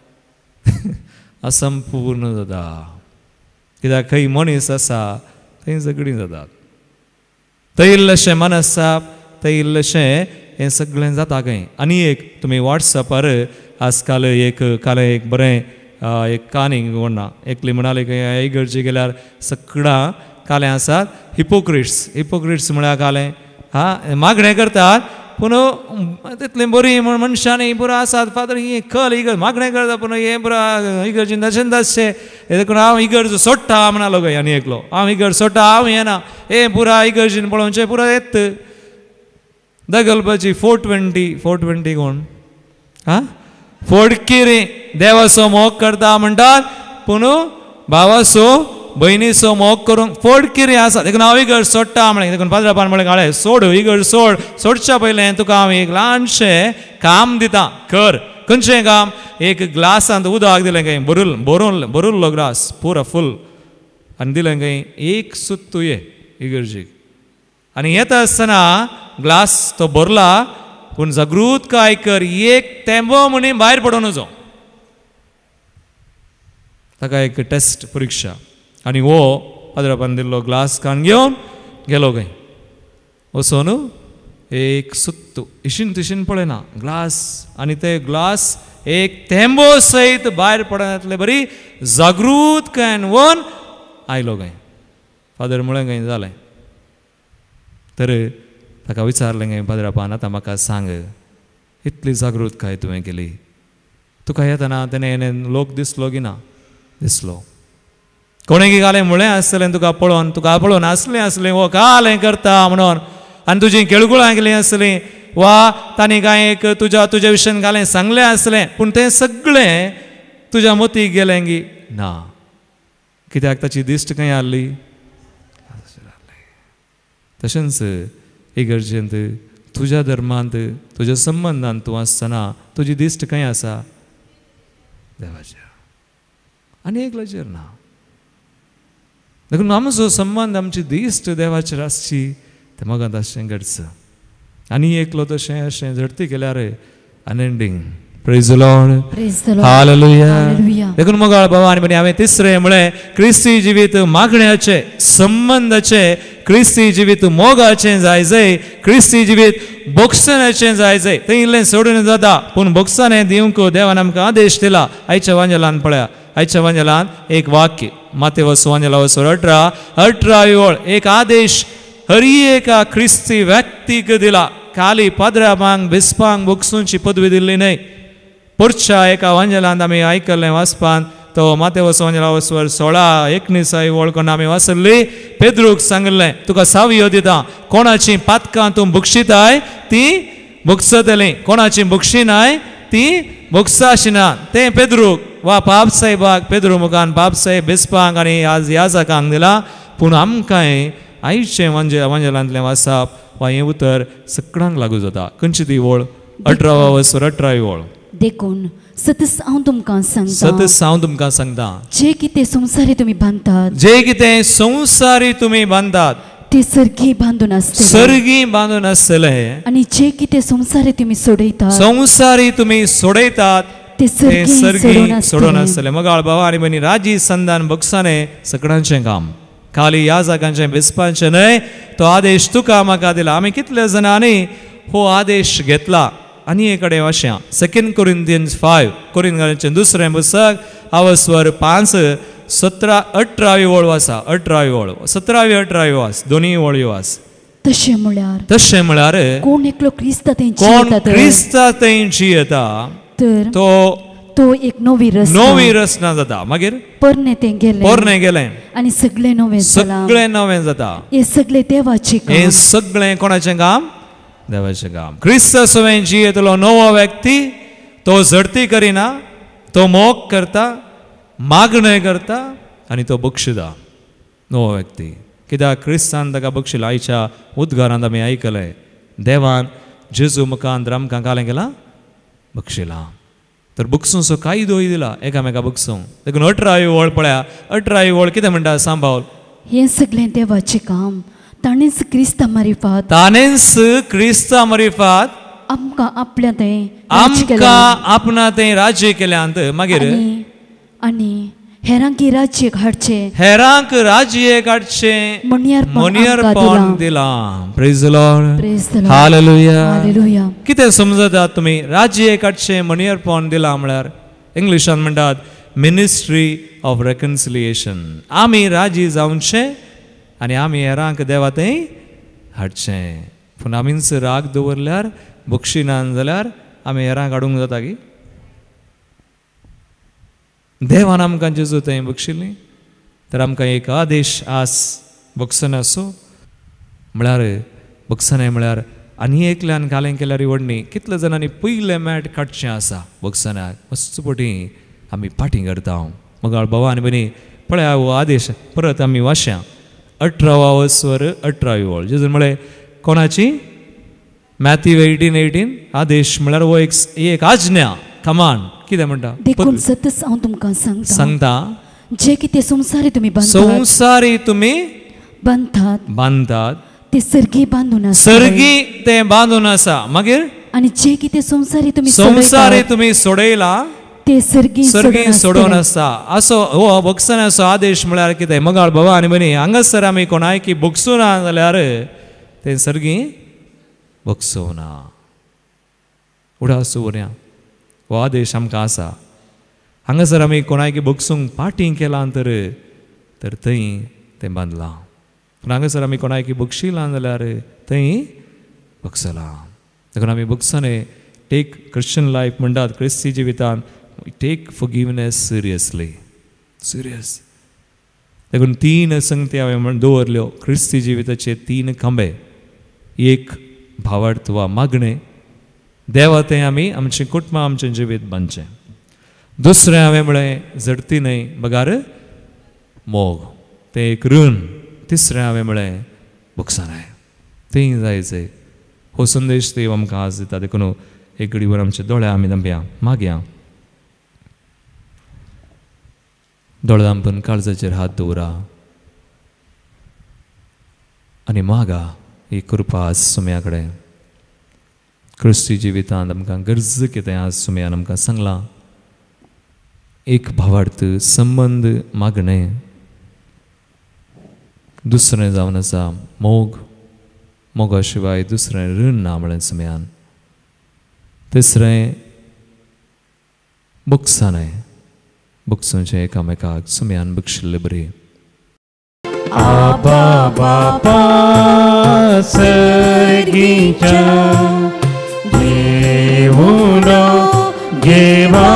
असंपूर्ण जाता कित्याक खंय मनीस आसा थंय झगडीं जातात थंय इल्लेशें मन आसा थंय इल्लेशें हें सगळें जाता खंय आनी एक तुमी वॉट्सॅपार आज काल एक काल एक बरें एक काणी म्हणना एकली म्हणाली खंय इगर्जी गेल्यार सगळां कालें आसात हिपोक्रिट्स हिपोक्रिट्स म्हळ्यार कालें हा मागणें करतात पूण तितलें बरी म्हण मनशांनी पुरो आसात फादर ही कल इगर्ज मागणें करता पूण हें पुरो इगर्जीन तशें तशें देखून हांव इगर्ज सोडटा म्हणालो खंय आनी एकलो हांव इगर्ज सोडटा हांव येना हे पुरा इगर्जीन पळोवचें पुरो येत दगलपाची फोर ट्वेंटी फोर ट्वेंटी कोण हा फोडकिरी देवाचो मोग करता म्हणटात पूण भावाचो भयणीचो मोग करूंक फोडकिरी आसा देखून हांव इगर्ज सोडटा म्हळें देखून पाद्रापान म्हळें काळे सोड इगर्ज सोड सोडच्या पयलें तुका हांव एक ल्हानशें काम दिता कर खंयचें काम एक ग्लासांत उदक दिलें खंय भरून भरून भरुल्लो ग्लास पुरो फूल आनी दिलें खंय एक सूत तुये इगर्जीक आनी येता आसतना ग्लास तो भरला पूण जागृत काय कर एक तेंबो म्हणी भायर पडूं नजो ताका एक टेस्ट परिक्षा आनी वो पाद्रापान दिल्लो ग्लास कान घेवन गेलो खंय वचून एक सुत्त इशीन तिशीन पळयना ग्लास आनी ते ग्लास एक तेंबो सयत भायर पडनातले बरी जागृत काय वन आयलो खंय फादर म्हळें खंय जालें तर ताका विचारलें खंय पाद्रापान आतां म्हाका सांग इतली जागृत काय तुवें केली तुका येतना तेणें लोक दिसलो की ना दिसलो कोणेकी घालें मुळें आसलें तुका पळोवन तुका पळोवन आसलें आसलें वो कालें करता म्हणून आनी तुजीं केळकुळां गेलीं आसलीं वा तांणी कांय एक तुज्या तुज्या विशयान घालें सांगलें आसलें पूण तें सगळें तुज्या मतीक गेलें गी ना कित्याक ताची दिश्ट खंय आसली तशेंच इगर्जेंत तुज्या धर्मांत तुज्या संबंधांत तूं आसतना तुजी दिश्ट खंय आसा देवाचेर आनी एकल्याचेर ना देखून आमचो संबंध आमची दिश्ट देवाचेर आसची तें म्हाका तशें घडच आनी एकलो तशें अशें झडती केल्यार unending praise the Lord Praise the Lord. हालेलुया Hallelujah. देखून मोगाळ बाबा आनी हांवें तिसरें म्हळें क्रिस्ती जिवीत मागण्याचें संबंधाचें क्रिस्ती जिवीत मोगाचें जाय जय क्रिस्ती जिवीत बोगसनाचें जाय जय तें इल्लें सोडून जाता पूण बोगसनें दिवंक देवान आमकां आदेश दिला आयच्या वांजेलान पळया आयच्या वांजेलान एक वाक्य मातेवस वांजेला वचोन अठरा अठरा ओळ एक आदेश हर एका क्रिस्ती व्यक्तीक दिला खाली पाद्राबांक बिस्पांक बोगसूंची पदवी दिल्ली न्हय पुरच्या एका वांजेलांत आमी आयकल्लें वाचपान तो मातेवस वांजेला वचोन सोळा एकनिसाय वळखून आमी वाचल्ली पेद्रूक सांगलें तुका सावयो दिता कोणाची पातकां तूं बुक्षिताय ती बुगसतलीं कोणाची बुक्षिनाय ती बुगसाशिना तें पेद्रूक वा पाप साहेबाक पेद्रू मुखान पाप साहेब बिस्पांक आनी आज याजकांक दिला पूण आमकांय आयचें वांजे वांजेलांतलें वाचप वा हें उतर सगळ्यांक लागू जाता खंयची ती वळ अठरावा वचोन अठरावी वळ देखून सतत हांव तुमकां सांगता सतत हांव तुमकां सांगता जे कितें संवसारी तुमी बांदतात जे कितें संवसारी तुमी बांदतात ते सर्गी बांदून आसतले सर्गी बांदून आसतले आनी जे कितें संवसारी तुमी सोडयतात संवसारी तुमी सोडयतात ते ते सर्गी सर्गी सोडून सोडून आसतले आसतले मगाळ बाबा आनी बनी राजी संदान बक्षाने सगळ्यांचें काम खाली याजकांचें बिस्पांचें न्हय तो आदेश तुका म्हाका दिला आमी कितले जाणांनी हो आदेश घेतला आनी एक कडेन अशें सेकंड कोरिंथियन्स फायव कोरिंथीयांचें दुसरें पुस्तक आवस्वर पांच सतरा अठरावी वळ वाचा अठरावी वळ सतरावी अठरावी वाच दोनी वळ्यो वाच तशें म्हळ्यार तशें म्हळ्यार कोण एकलो क्रिस्तांत कोण क्रिस्ता थंय जियेता तर तो तो एक नवी रस नवी रचना जाता मागीर परने तें गेलें पोरणे गेलें आनी सगळें नवें जालां सगळें नवें जाता हे सगळें देवाचें हें काम सगळें कोणाचें काम देवाचें काम क्रिस्त सवें जियेतलो नवो व्यक्ती तो झडती करिना तो मोग करता मागणें करता आनी तो बक्षिता नवो व्यक्ती कित्याक क्रिस्तान ताका बक्षिला आयच्या उद्गारांत आमी आयकलें देवान जेजू मुखांत आमकां कालें केलां बक्षिलां तर बुक्सूंचो कायदोय दिला एकामेका बुक्सूंक देखून अठरावी वळ पळया अठरावी वळ कितें म्हणटा सांबाळ हें सगळें देवाचें काम ताणेंच क्रिस्ता मारिफात ताणेंच क्रिस्ता मारिफात आमकां आपल्या तें आमकां आपणा तें राज्य केल्यांत मागीर आनी आनी हेरांकी राज्य हाडचें हेरांक राज्य काडचें मणियारपण मणियारपण आमकां दिलां praise the Lord Praise the Lord. हालेलुया हालेलुया कितें समजतात तुमी राज्य काडचें मणियारपण दिलां म्हळ्यार इंग्लिशान म्हणटात मिनिस्ट्री ऑफ रेकन्सिलिएशन आमी राजी जावचें आनी आमी हेरांक देवा थंय हाडचें पूण आमीच राग दवरल्यार बक्षिनान जाल्यार आमी हेरांक हाडूंक जाता की देवान आमकां जेजू थंय बक्षिल्ली तर आमकां एक आदेश आस बक्षना असो म्हळ्यार बक्षनाय म्हळ्यार आनी एकल्यान कालें केल्यार व्हडणी कितले जाणांनी पयलें मॅट काडचें आसा बक्षनाक मस्त पोटी आमी फाटीं करता मगाळ भवानी बनी पळया हो आदेश परत आमी वाचया अठरावा वस्वर अठरावी वळ जेजून म्हळें कोणाची मॅथ्यू एटीन एटीन आदेश म्हळ्यार हो एक एक आज्ञा कमांड कितें म्हणटा देखून सतत हांव तुमकां सांगता सांगता जे कितें संवसारी तुमी बांदतात संवसारी तुमी बांदतात बांदतात ते सर्गी बांदून आसतले सर्गी ते बांदून आसा मागीर आनी जे कितें संवसारी तुमी संवसारी सोडयतात तुमी सोडयला ते सर्गी सर्गी सोडून सोडून आसतले. आसा असो हो बक्षनाचो आदेश म्हळ्यार कितें मगाळ बाबा आनी बनी हांगासर आमी कोणाय की बक्षुना जाल्यार ते सर्गी बक्षुना उडा सुवऱ्या हो आदेश आमकां आसा हांगासर आमी कोणाय की बक्षूंक पाटी केलां तर तर थंय तें बांदलां पूण हांगासर आमी कोणाय की बक्षिलां जाल्यार थंय बक्षलां देखून आमी बक्षणे टेक क्रिश्चन लायफ म्हणटात क्रिस्ती जिवितान टेक फॉरगिवनेस सिरियसली सिरियस देखून तीन संगती हांवें म्हण दवरल्यो क्रिस्ती जिविताचे तीन खांबे. एक भावार्थ वा मागणें, देवा तें आमी आमचें कुटुंब आमचें जिवीत बांदचें. दुसरें हांवें म्हळें झडती न्हय बगार मोग, तें एक ऋण. तिसरें हांवें म्हळें बुकसानाय. तें जायचें. हो संदेश देव आमकां आज दिता. देखून एक घडीवर आमचे दोळे आमी धांपया, मागया. दोळे धांपून काळजाचेर हात दवरा आनी मागा ही कृपा आज सुम्या कडेन. क्रिस्ती जिवितांत आमकां गरज कितें आज सुम्यान आमकां सांगलां. एक भावार्थ संबंद मागणें. दुसरें जावन आसा मोग. मोगा शिवाय दुसरें ऋण ना म्हळें सुम्यान. तिसरें बुकसानाय. बुकसूचें एकामेकाक सुम्यान बक्षिल्लें बरी. आबा बापा सर्गीच्या देवुनो घेवा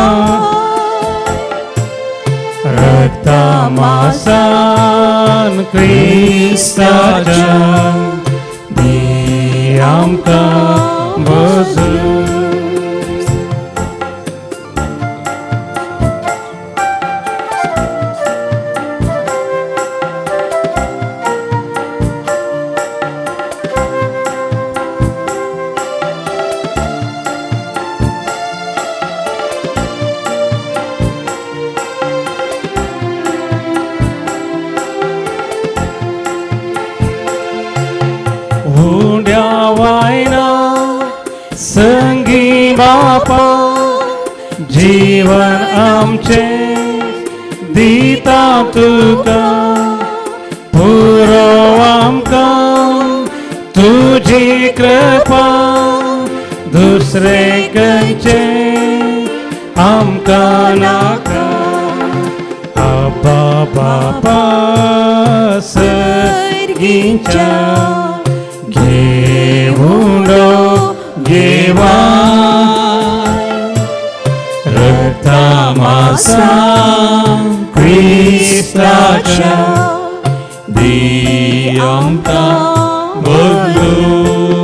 रक्ता मासान क्रिस्ताच्या दी आमकां बसून. संगी बापा जीवन आमचे दिता तुका पुरो आमकां तुजी कृपा दुसरे खंयचे आमकां नाका. आबा बापा सर्गीच्या घेवुनो घेवा रक्ता मासान क्रिस्ताच्या दी आमकां बदलून.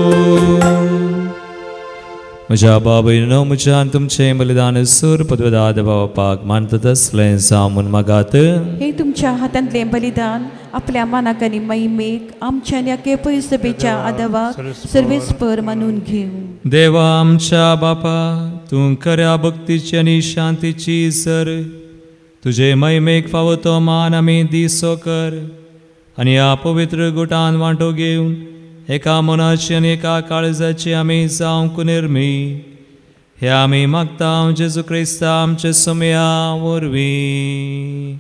म्हज्या बाबयनो म्हज्यान तुमचें बलिदान सूर पदवेदा देवापाक मानता तसलें सामून मागात. हे तुमच्या हातांतलें बलिदान आपल्या मानाक आनी महिमेक आमच्या याके पयसभेच्या आदवाक सर्वेस्पर मानून घेऊ. देवा आमच्या बापा, तूं खऱ्या भक्तीची आनी शांतीची सर तुजे महिमेक फावो तो मान आमी दिसो कर आनी ह्या पवित्र गुटान वांटो घेवन एका मनाची आनी एका काळजाची आमी जावंक निर्मी. हे आमी मागता जेजू क्रिस्ता आमचे सुम्या वरवीं.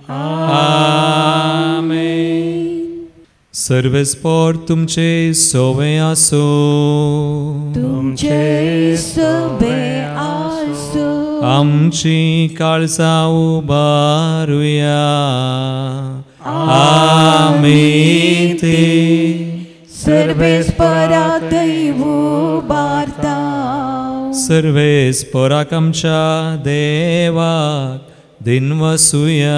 आमेन. सर्वेस्पर तुमचे सोवे आसो. तुमचे सोवे आसो. आमची काळजां उबारुया. आमी ते सर्वेस्परा दैव उबारता. सर्वेस्पराक आमच्या देवाक दिनवसुया.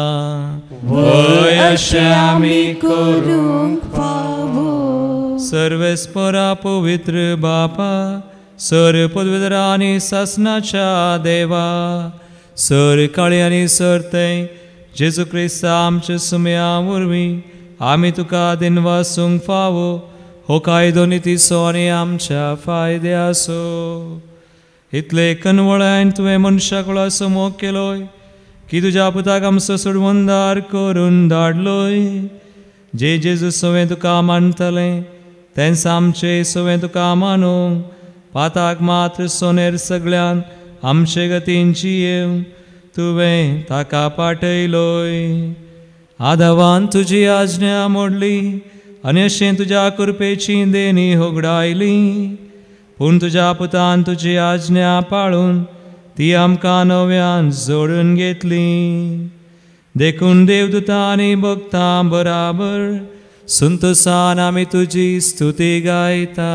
वय अशें आमी करूंक फावो. सर्वेस्परा पवित्र बापा, सर पदवीधर आनी सासनाच्या देवा, सर काळी आनी सरते जेजू क्रिस्ता आमचे सुम्या वरवीं आमी तुका दिनवासूंक फावो. हो कायदो नितीसो आनी आमच्या फायद्याचो. इतले कनवळ्यान तुवें मनशा कुळाचो मोग केलोय की तुज्या पुताक आमचो सोडवंदार करून धाडलोय. जे जेजू सवें तुका मानतलें तेंच आमचे सवें तुका मानूंक पाताक मात्र सोनेर सगळ्यान आमचे गतीन जियेव तुवें ताका पाठयलोय. आदावान तुजी आज्ञा मोडली आनी अशें तुज्या कृपेची देणी होगडायली. पूण तुज्या पुतान तुजी आज्ञा पाळून ती आमकां नव्यान जोडून घेतली. देखून देवदूतां आनी भक्तां बराबर संतोषान आमी तुजी स्तुती गायता.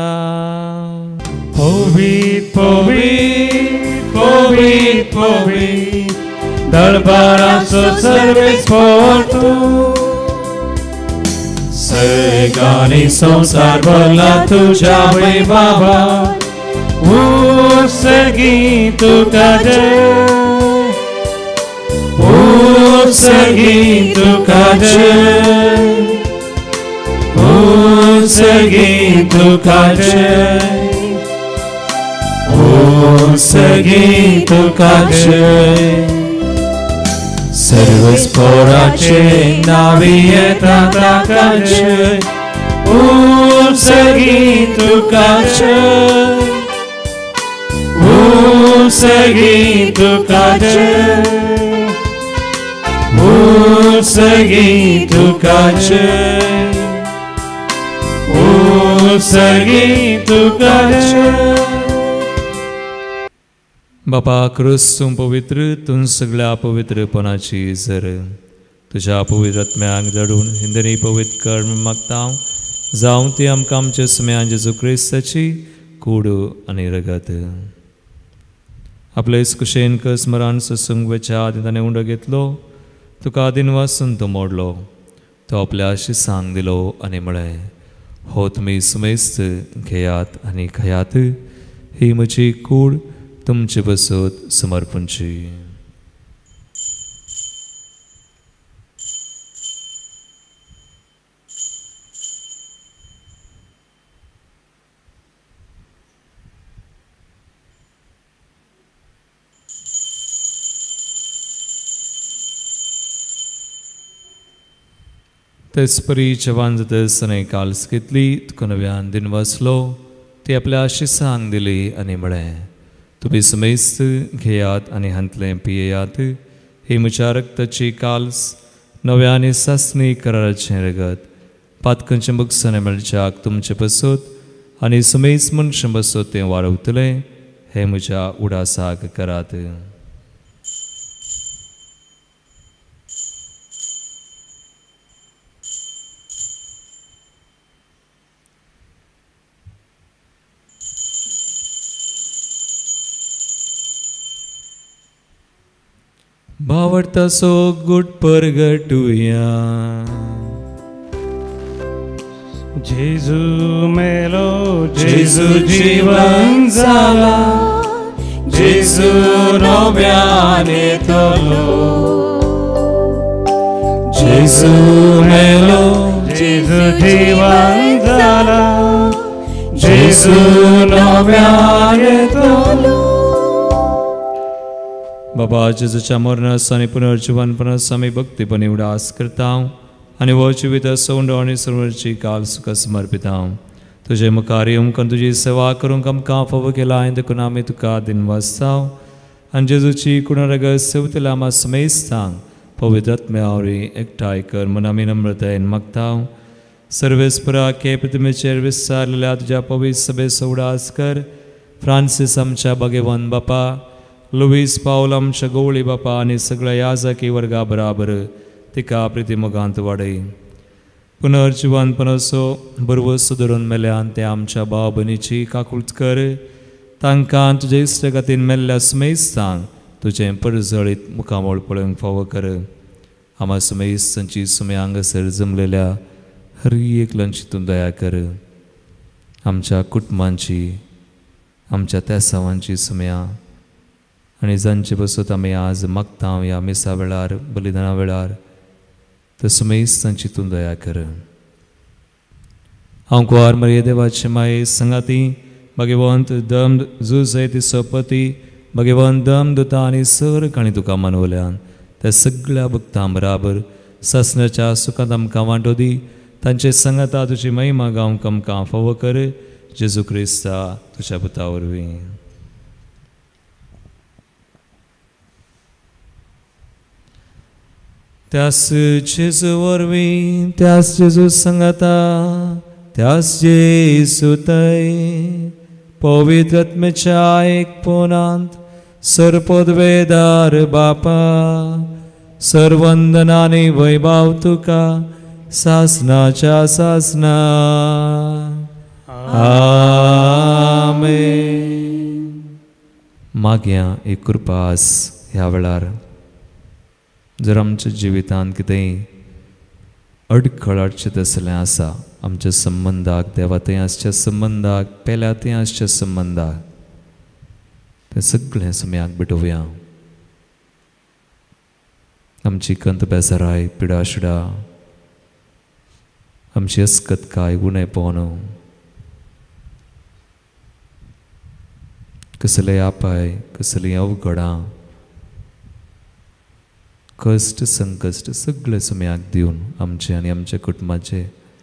पवित्र पवित्र पवित्र पवित्र दरबाराचो सर्वेस्पर तूं. जग आणि संसार भरला तुझ्या वैभवात, उसगी तुका जय, उसगी तुका जय, उसगी तुका जय, उसगी तुका जय. सर्व स्फोराचे नावी येता ताका जय, उसगी तुका जय, उसगी तुका जय, उसगी तुका जय, उसगी तुका जय. बापा क्रूस तूं पवित्र, तूं सगळ्या पवित्रपणाची झर, तुझ्या पवित्र आत्म्याक धडून हिंदनी पवित्र कर्म मागता जावं ती आमकां आमच्या सुम्यान जेजू क्रिस्ताची कूड आनी रगत. आपले कुशेन स्मरण सत्संग वेच्या आदी ताणें उंडो घेतलो, तुका आदीन वासून तो मोडलो, तो आपल्या शिसांक दिलो आनी म्हळें, हो तुमी सुमेस्त घेयात आनी खयात, ही म्हजी कूड तुमचे बसत समर्पणची. तेच परी जवान जातसताना काल्स घेतली, तुका नव्यान दिन वाचलो, ती आपल्या आशिसांक दिली आनी म्हळें, तुमी समेस्त घेयात आनी हांतलें पियेयात, ही म्हज्या रक्ताची काल्स नव्यानी सासणी कराराचें रगत, पातकांचें मुगसाने मेळच्याक तुमचे बसत आनी समेस्त मनशां बसत तें वाडवतलें, हें म्हज्या उडासाक करात. भावडता सो गुट परगटुया. जेजू मेलो, जेजू जीवन जाला, जेजू नव्यान येतलो, जेजू मेलो, जेजू जीवन जाला, जेजू नव्यान येतलो. बाबा जेजूच्या मरणास आनी पुनर्जीवनपणास आमी भक्तीपणी उडास करता आनी हो जिवीत सोंड आनी सर्वची काल सुख समर्पिता. तुजे मुखार येवंक तुजी सेवा करूंक आमकां फावो केला, आनी देखून आमी तुका दिन वाचता आनी जेजूची कुणरगत सेवतल्या आमा समेस्तांक पवित्र आत्म्यावरी एकठांय कर म्हूण आमी नम्रतायेन मागता. सर्वेस्परा के पृथ्वीचेर विस्तारलेल्या तुज्या पवित्र सभेचो उडास कर. फ्रांसीस आमच्या भगवान बापा, लुईस पावल आमच्या गवळी बापा आनी सगळ्या याजकी वर्गा बराबर तिका प्रितीमोगांत वाडय. पुनर्जीवनपणाचो बरवो सुदारून मेल्यान ते आमच्या भाव भयणीची काकूळट कर. तांकां तुजे इश्टगतीन मेल्ल्या समेस्तांक तुजें परजळीत मुखामोळ पळोवंक फावो कर. आमा समेस्तांची सुमे हांगासर जमलेल्या हर एकल्यांची तूं दया कर. आमच्या कुटुंबांची, आमच्या तेसांवांची सुम्या आनी जांचे बसत आमी आज मागता ह्या मिसा वेळार, बलिदाना वेळार, ते समेस्तांची तूं दया कर. हांव कुंवार मरिये देवाचे माये संगाती, भगवंत दम जुजय तिचो पती, भगवंत दम दुता आनी सर काणी तुका मानवल्यान त्या सगळ्या भक्तां बराबर ससनाच्या सुखांत आमकां वांटो दी. तांचे संगता तुजी महिमा गावंक आमकां फावो कर. जेजू क्रिस्ता तुज्या पुता वरवीं. त्यास जेजू वरवीं, त्यास जेजू संगता, त्यास जेजू थंय पवित्र आत्म्याच्या एकपणांत सरपदवेदार बापा, सर्वंदनानी वैभव तुका सासनाच्या सासना. आमेन. मागया एक कृपास ह्या वेळार जर आमच्या जिवितांत कितेंय अडखळ अडचत असलें आसा आमच्या संबंधाक देवातय आसच्या संबंधाक पेल्यातय आसच्या संबंधाक तें सगळें सुम्याक भेटोवया. आमची कंत बेजाराय पिडा शिडा आमची अस्कतकाय उणेपण कसलें आपाय कसलीं अवघडां कश्ट संकश्ट सगळे सुम्याक दिवन आमचे आनी आमच्या कुटुंबाचे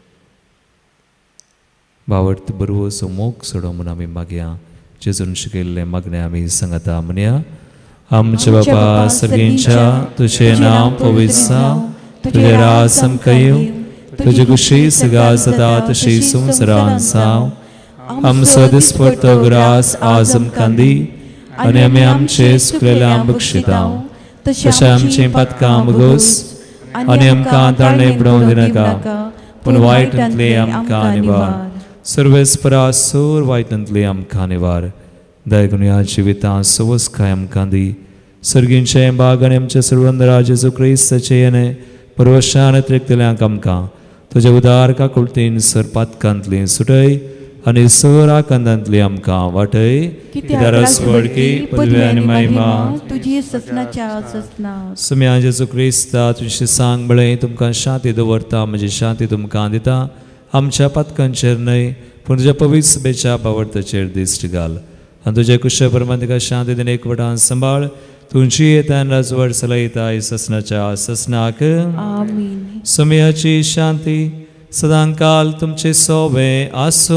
भावर्त बरोबर सो मोग सोडो म्हूण आमी मागया. जेजून शिकयल्लें मागणें आमी सांगता म्हणया. आमचे बाबा सर्गींच्या तुझें नांव पवित्र जावं, तुजें राज आमकां येवं, तुजी कुशी सगा सदा तशी संवसारांत जावं. आमचो दिसपट्टो ग्रास आज आमकां दी आनी आमी आमचे सुकलेल्यांक बक्षिता. तशें आमची पातकां बगोस आनी आमकां ताळणे पडोवंक दिनाका पूण वायटांतली आमकां निवार. सर्वेस्परा सोर वायटांतली आमकां निवार. दयगुण्या जिवितां सवस्काय आमकां दी. सर्गींचे बाग आनी आमच्या सर्वंदरा जेजू क्रिस्ताचे येणे परवशान त्रिकतल्यांक आमकां तुजे उदार काकुळतीन सर पातकांतली सुटय आनी सर आकांतांतली आमकां वाटय. कित्याक वडकी पदवी आनी महिमा तुजी ससनाच्या ससना. सुम्या जेजू क्रिस्ता तुजी सांग बळय तुमकां शांती दवरता म्हजी शांती तुमकां दिता. आमच्या पातकांचेर न्हय पूण तुज्या पवित्र सभेच्या बावर्ताचेर दिश्ट घाल आनी तुजे कुशळ परमांतिका शांती दिन एकवटान सांबाळ. तुमची येता राजवड चलयता ससनाच्या ससनाक. आमीन. सुम्याची शांती सदां काल तुमचे सोबे आसो.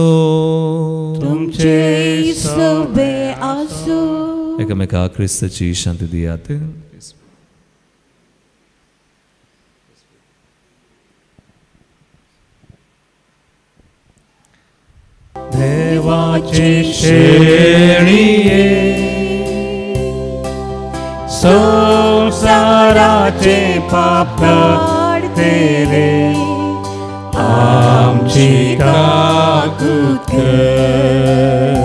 तुमचे सोबे आसो. एकामेकाक क्रिस्ताची शांती दियात. देवाची शेळिये संसाराचे पाप काढतेले आमची काकूत कर.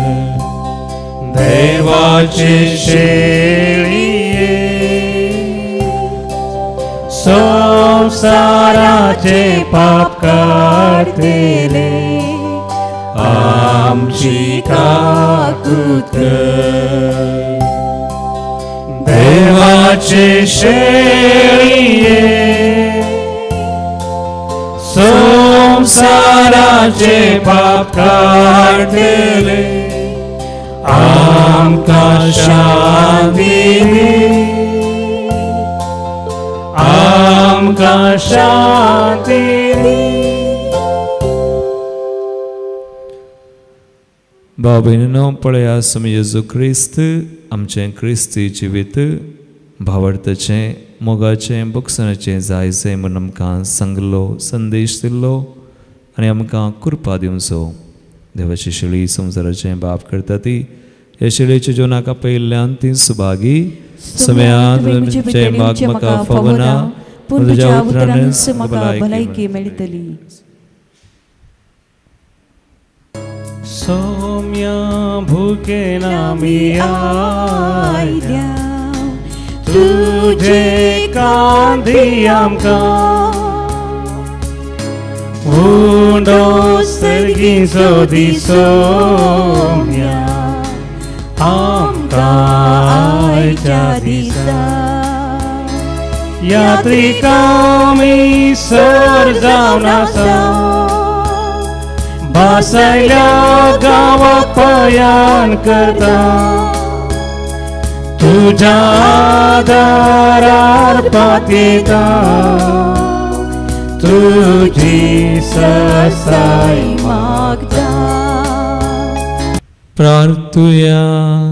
देवाची शेळिये संसाराचे पाप काढतेले आमची काकूत कर. देवाची शेळिये संसाराचे पाप काढतेले आमकां शांती दी. आमकां शांती दी. बाबीनो पळया सुमी जेजू क्रिस्त आमचें क्रिस्ती जिवीत भावार्थाचें मोगाचें बक्षणाचें जायचें म्हूण आमकां सांगलो संदेश दिल्लो आनी आमकां कृपा दिवचो. देवाची शेळी संवसाराचें बाप करता ती हे शेळयेच्या जिवनाक पयल्यान ती सुभागी. समेयांत बाग म्हाका फवना पूण तुज्या उतरांनी म्हाका भलायकी मेळटली. सौम्या भुकेन आमी आयल्या तुजे कांदी आमकां हुंडो सर्गीचो दी सौम्या आमकां आयच्या दिसा. यात्रिका आमी सर जावन आसा बासायल्या गांवा पयान करता तुज्या दारार पातयेता तुजी ससाय मागता. प्रार्थुया.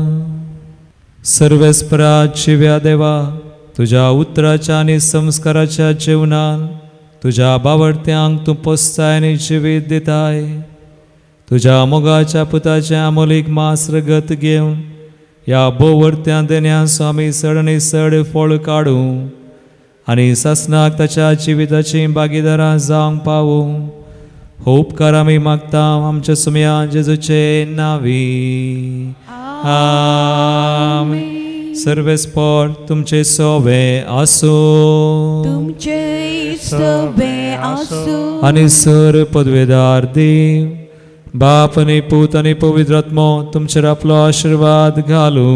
सर्वेस्पराचिव्या देवा तुज्या उतराच्या आनी संस्काराच्या जिवनान तुज्या बावर्त्यांक तूं पोसताय आनी जिवीत दिताय. तुज्या मोगाच्या पुताचें आमोलीक मास रगत घेवन ह्या बोवर्त्या देण्याचो आमी चड आनी चड फळ काडूं आनी ससनाक ताच्या जिविताची भागीदारां जावंक पावूं. हो उपकार आमी मागता आमच्या सुम्या जेजूचे नांवी. आमीन. सर्वेस्पर तुमचे सोवे आसो तुमचे सोबे आसो आणि सर पदवेदार देव बाप आणि पूत आणि पवित्र आत्मा तुमचेर आपलो आशीर्वाद घालू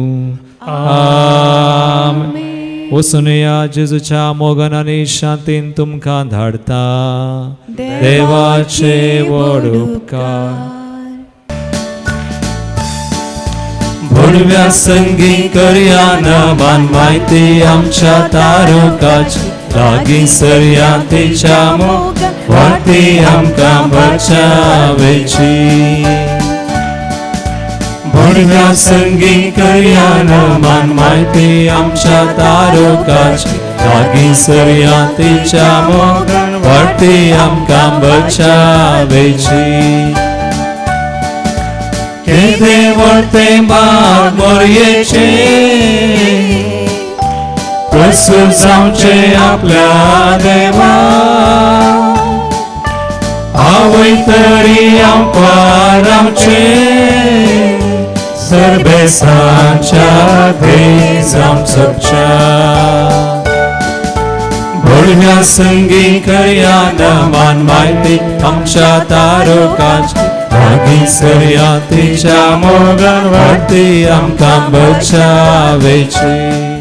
आमेन. वचून या जेजूच्या मोगान आनी शांतीन तुमकां धाडता देवाचे व्हड उपकार. भडव्या संगी करया नमान माहिती आमच्या तारकाची लागीं सरया तिच्या मोगान वाटी आमकां बचावेची. भडव्या संगी करया नमान माहिती आमच्या तारकाची लागीं सरया तिच्या मोगान वाटी आमकां बचावेची. केदे वर्ते बाग मोरयेचे प्रसूत जावचे आपल्या देवा आवय तरी आमकां रावचे सर्बेसांच्या देज आमच्या. भडव्या संगी करया नमान माहिती आमच्या तारकाची लागीं सरया तिच्या मोगान वाटी आमकां बचावेची.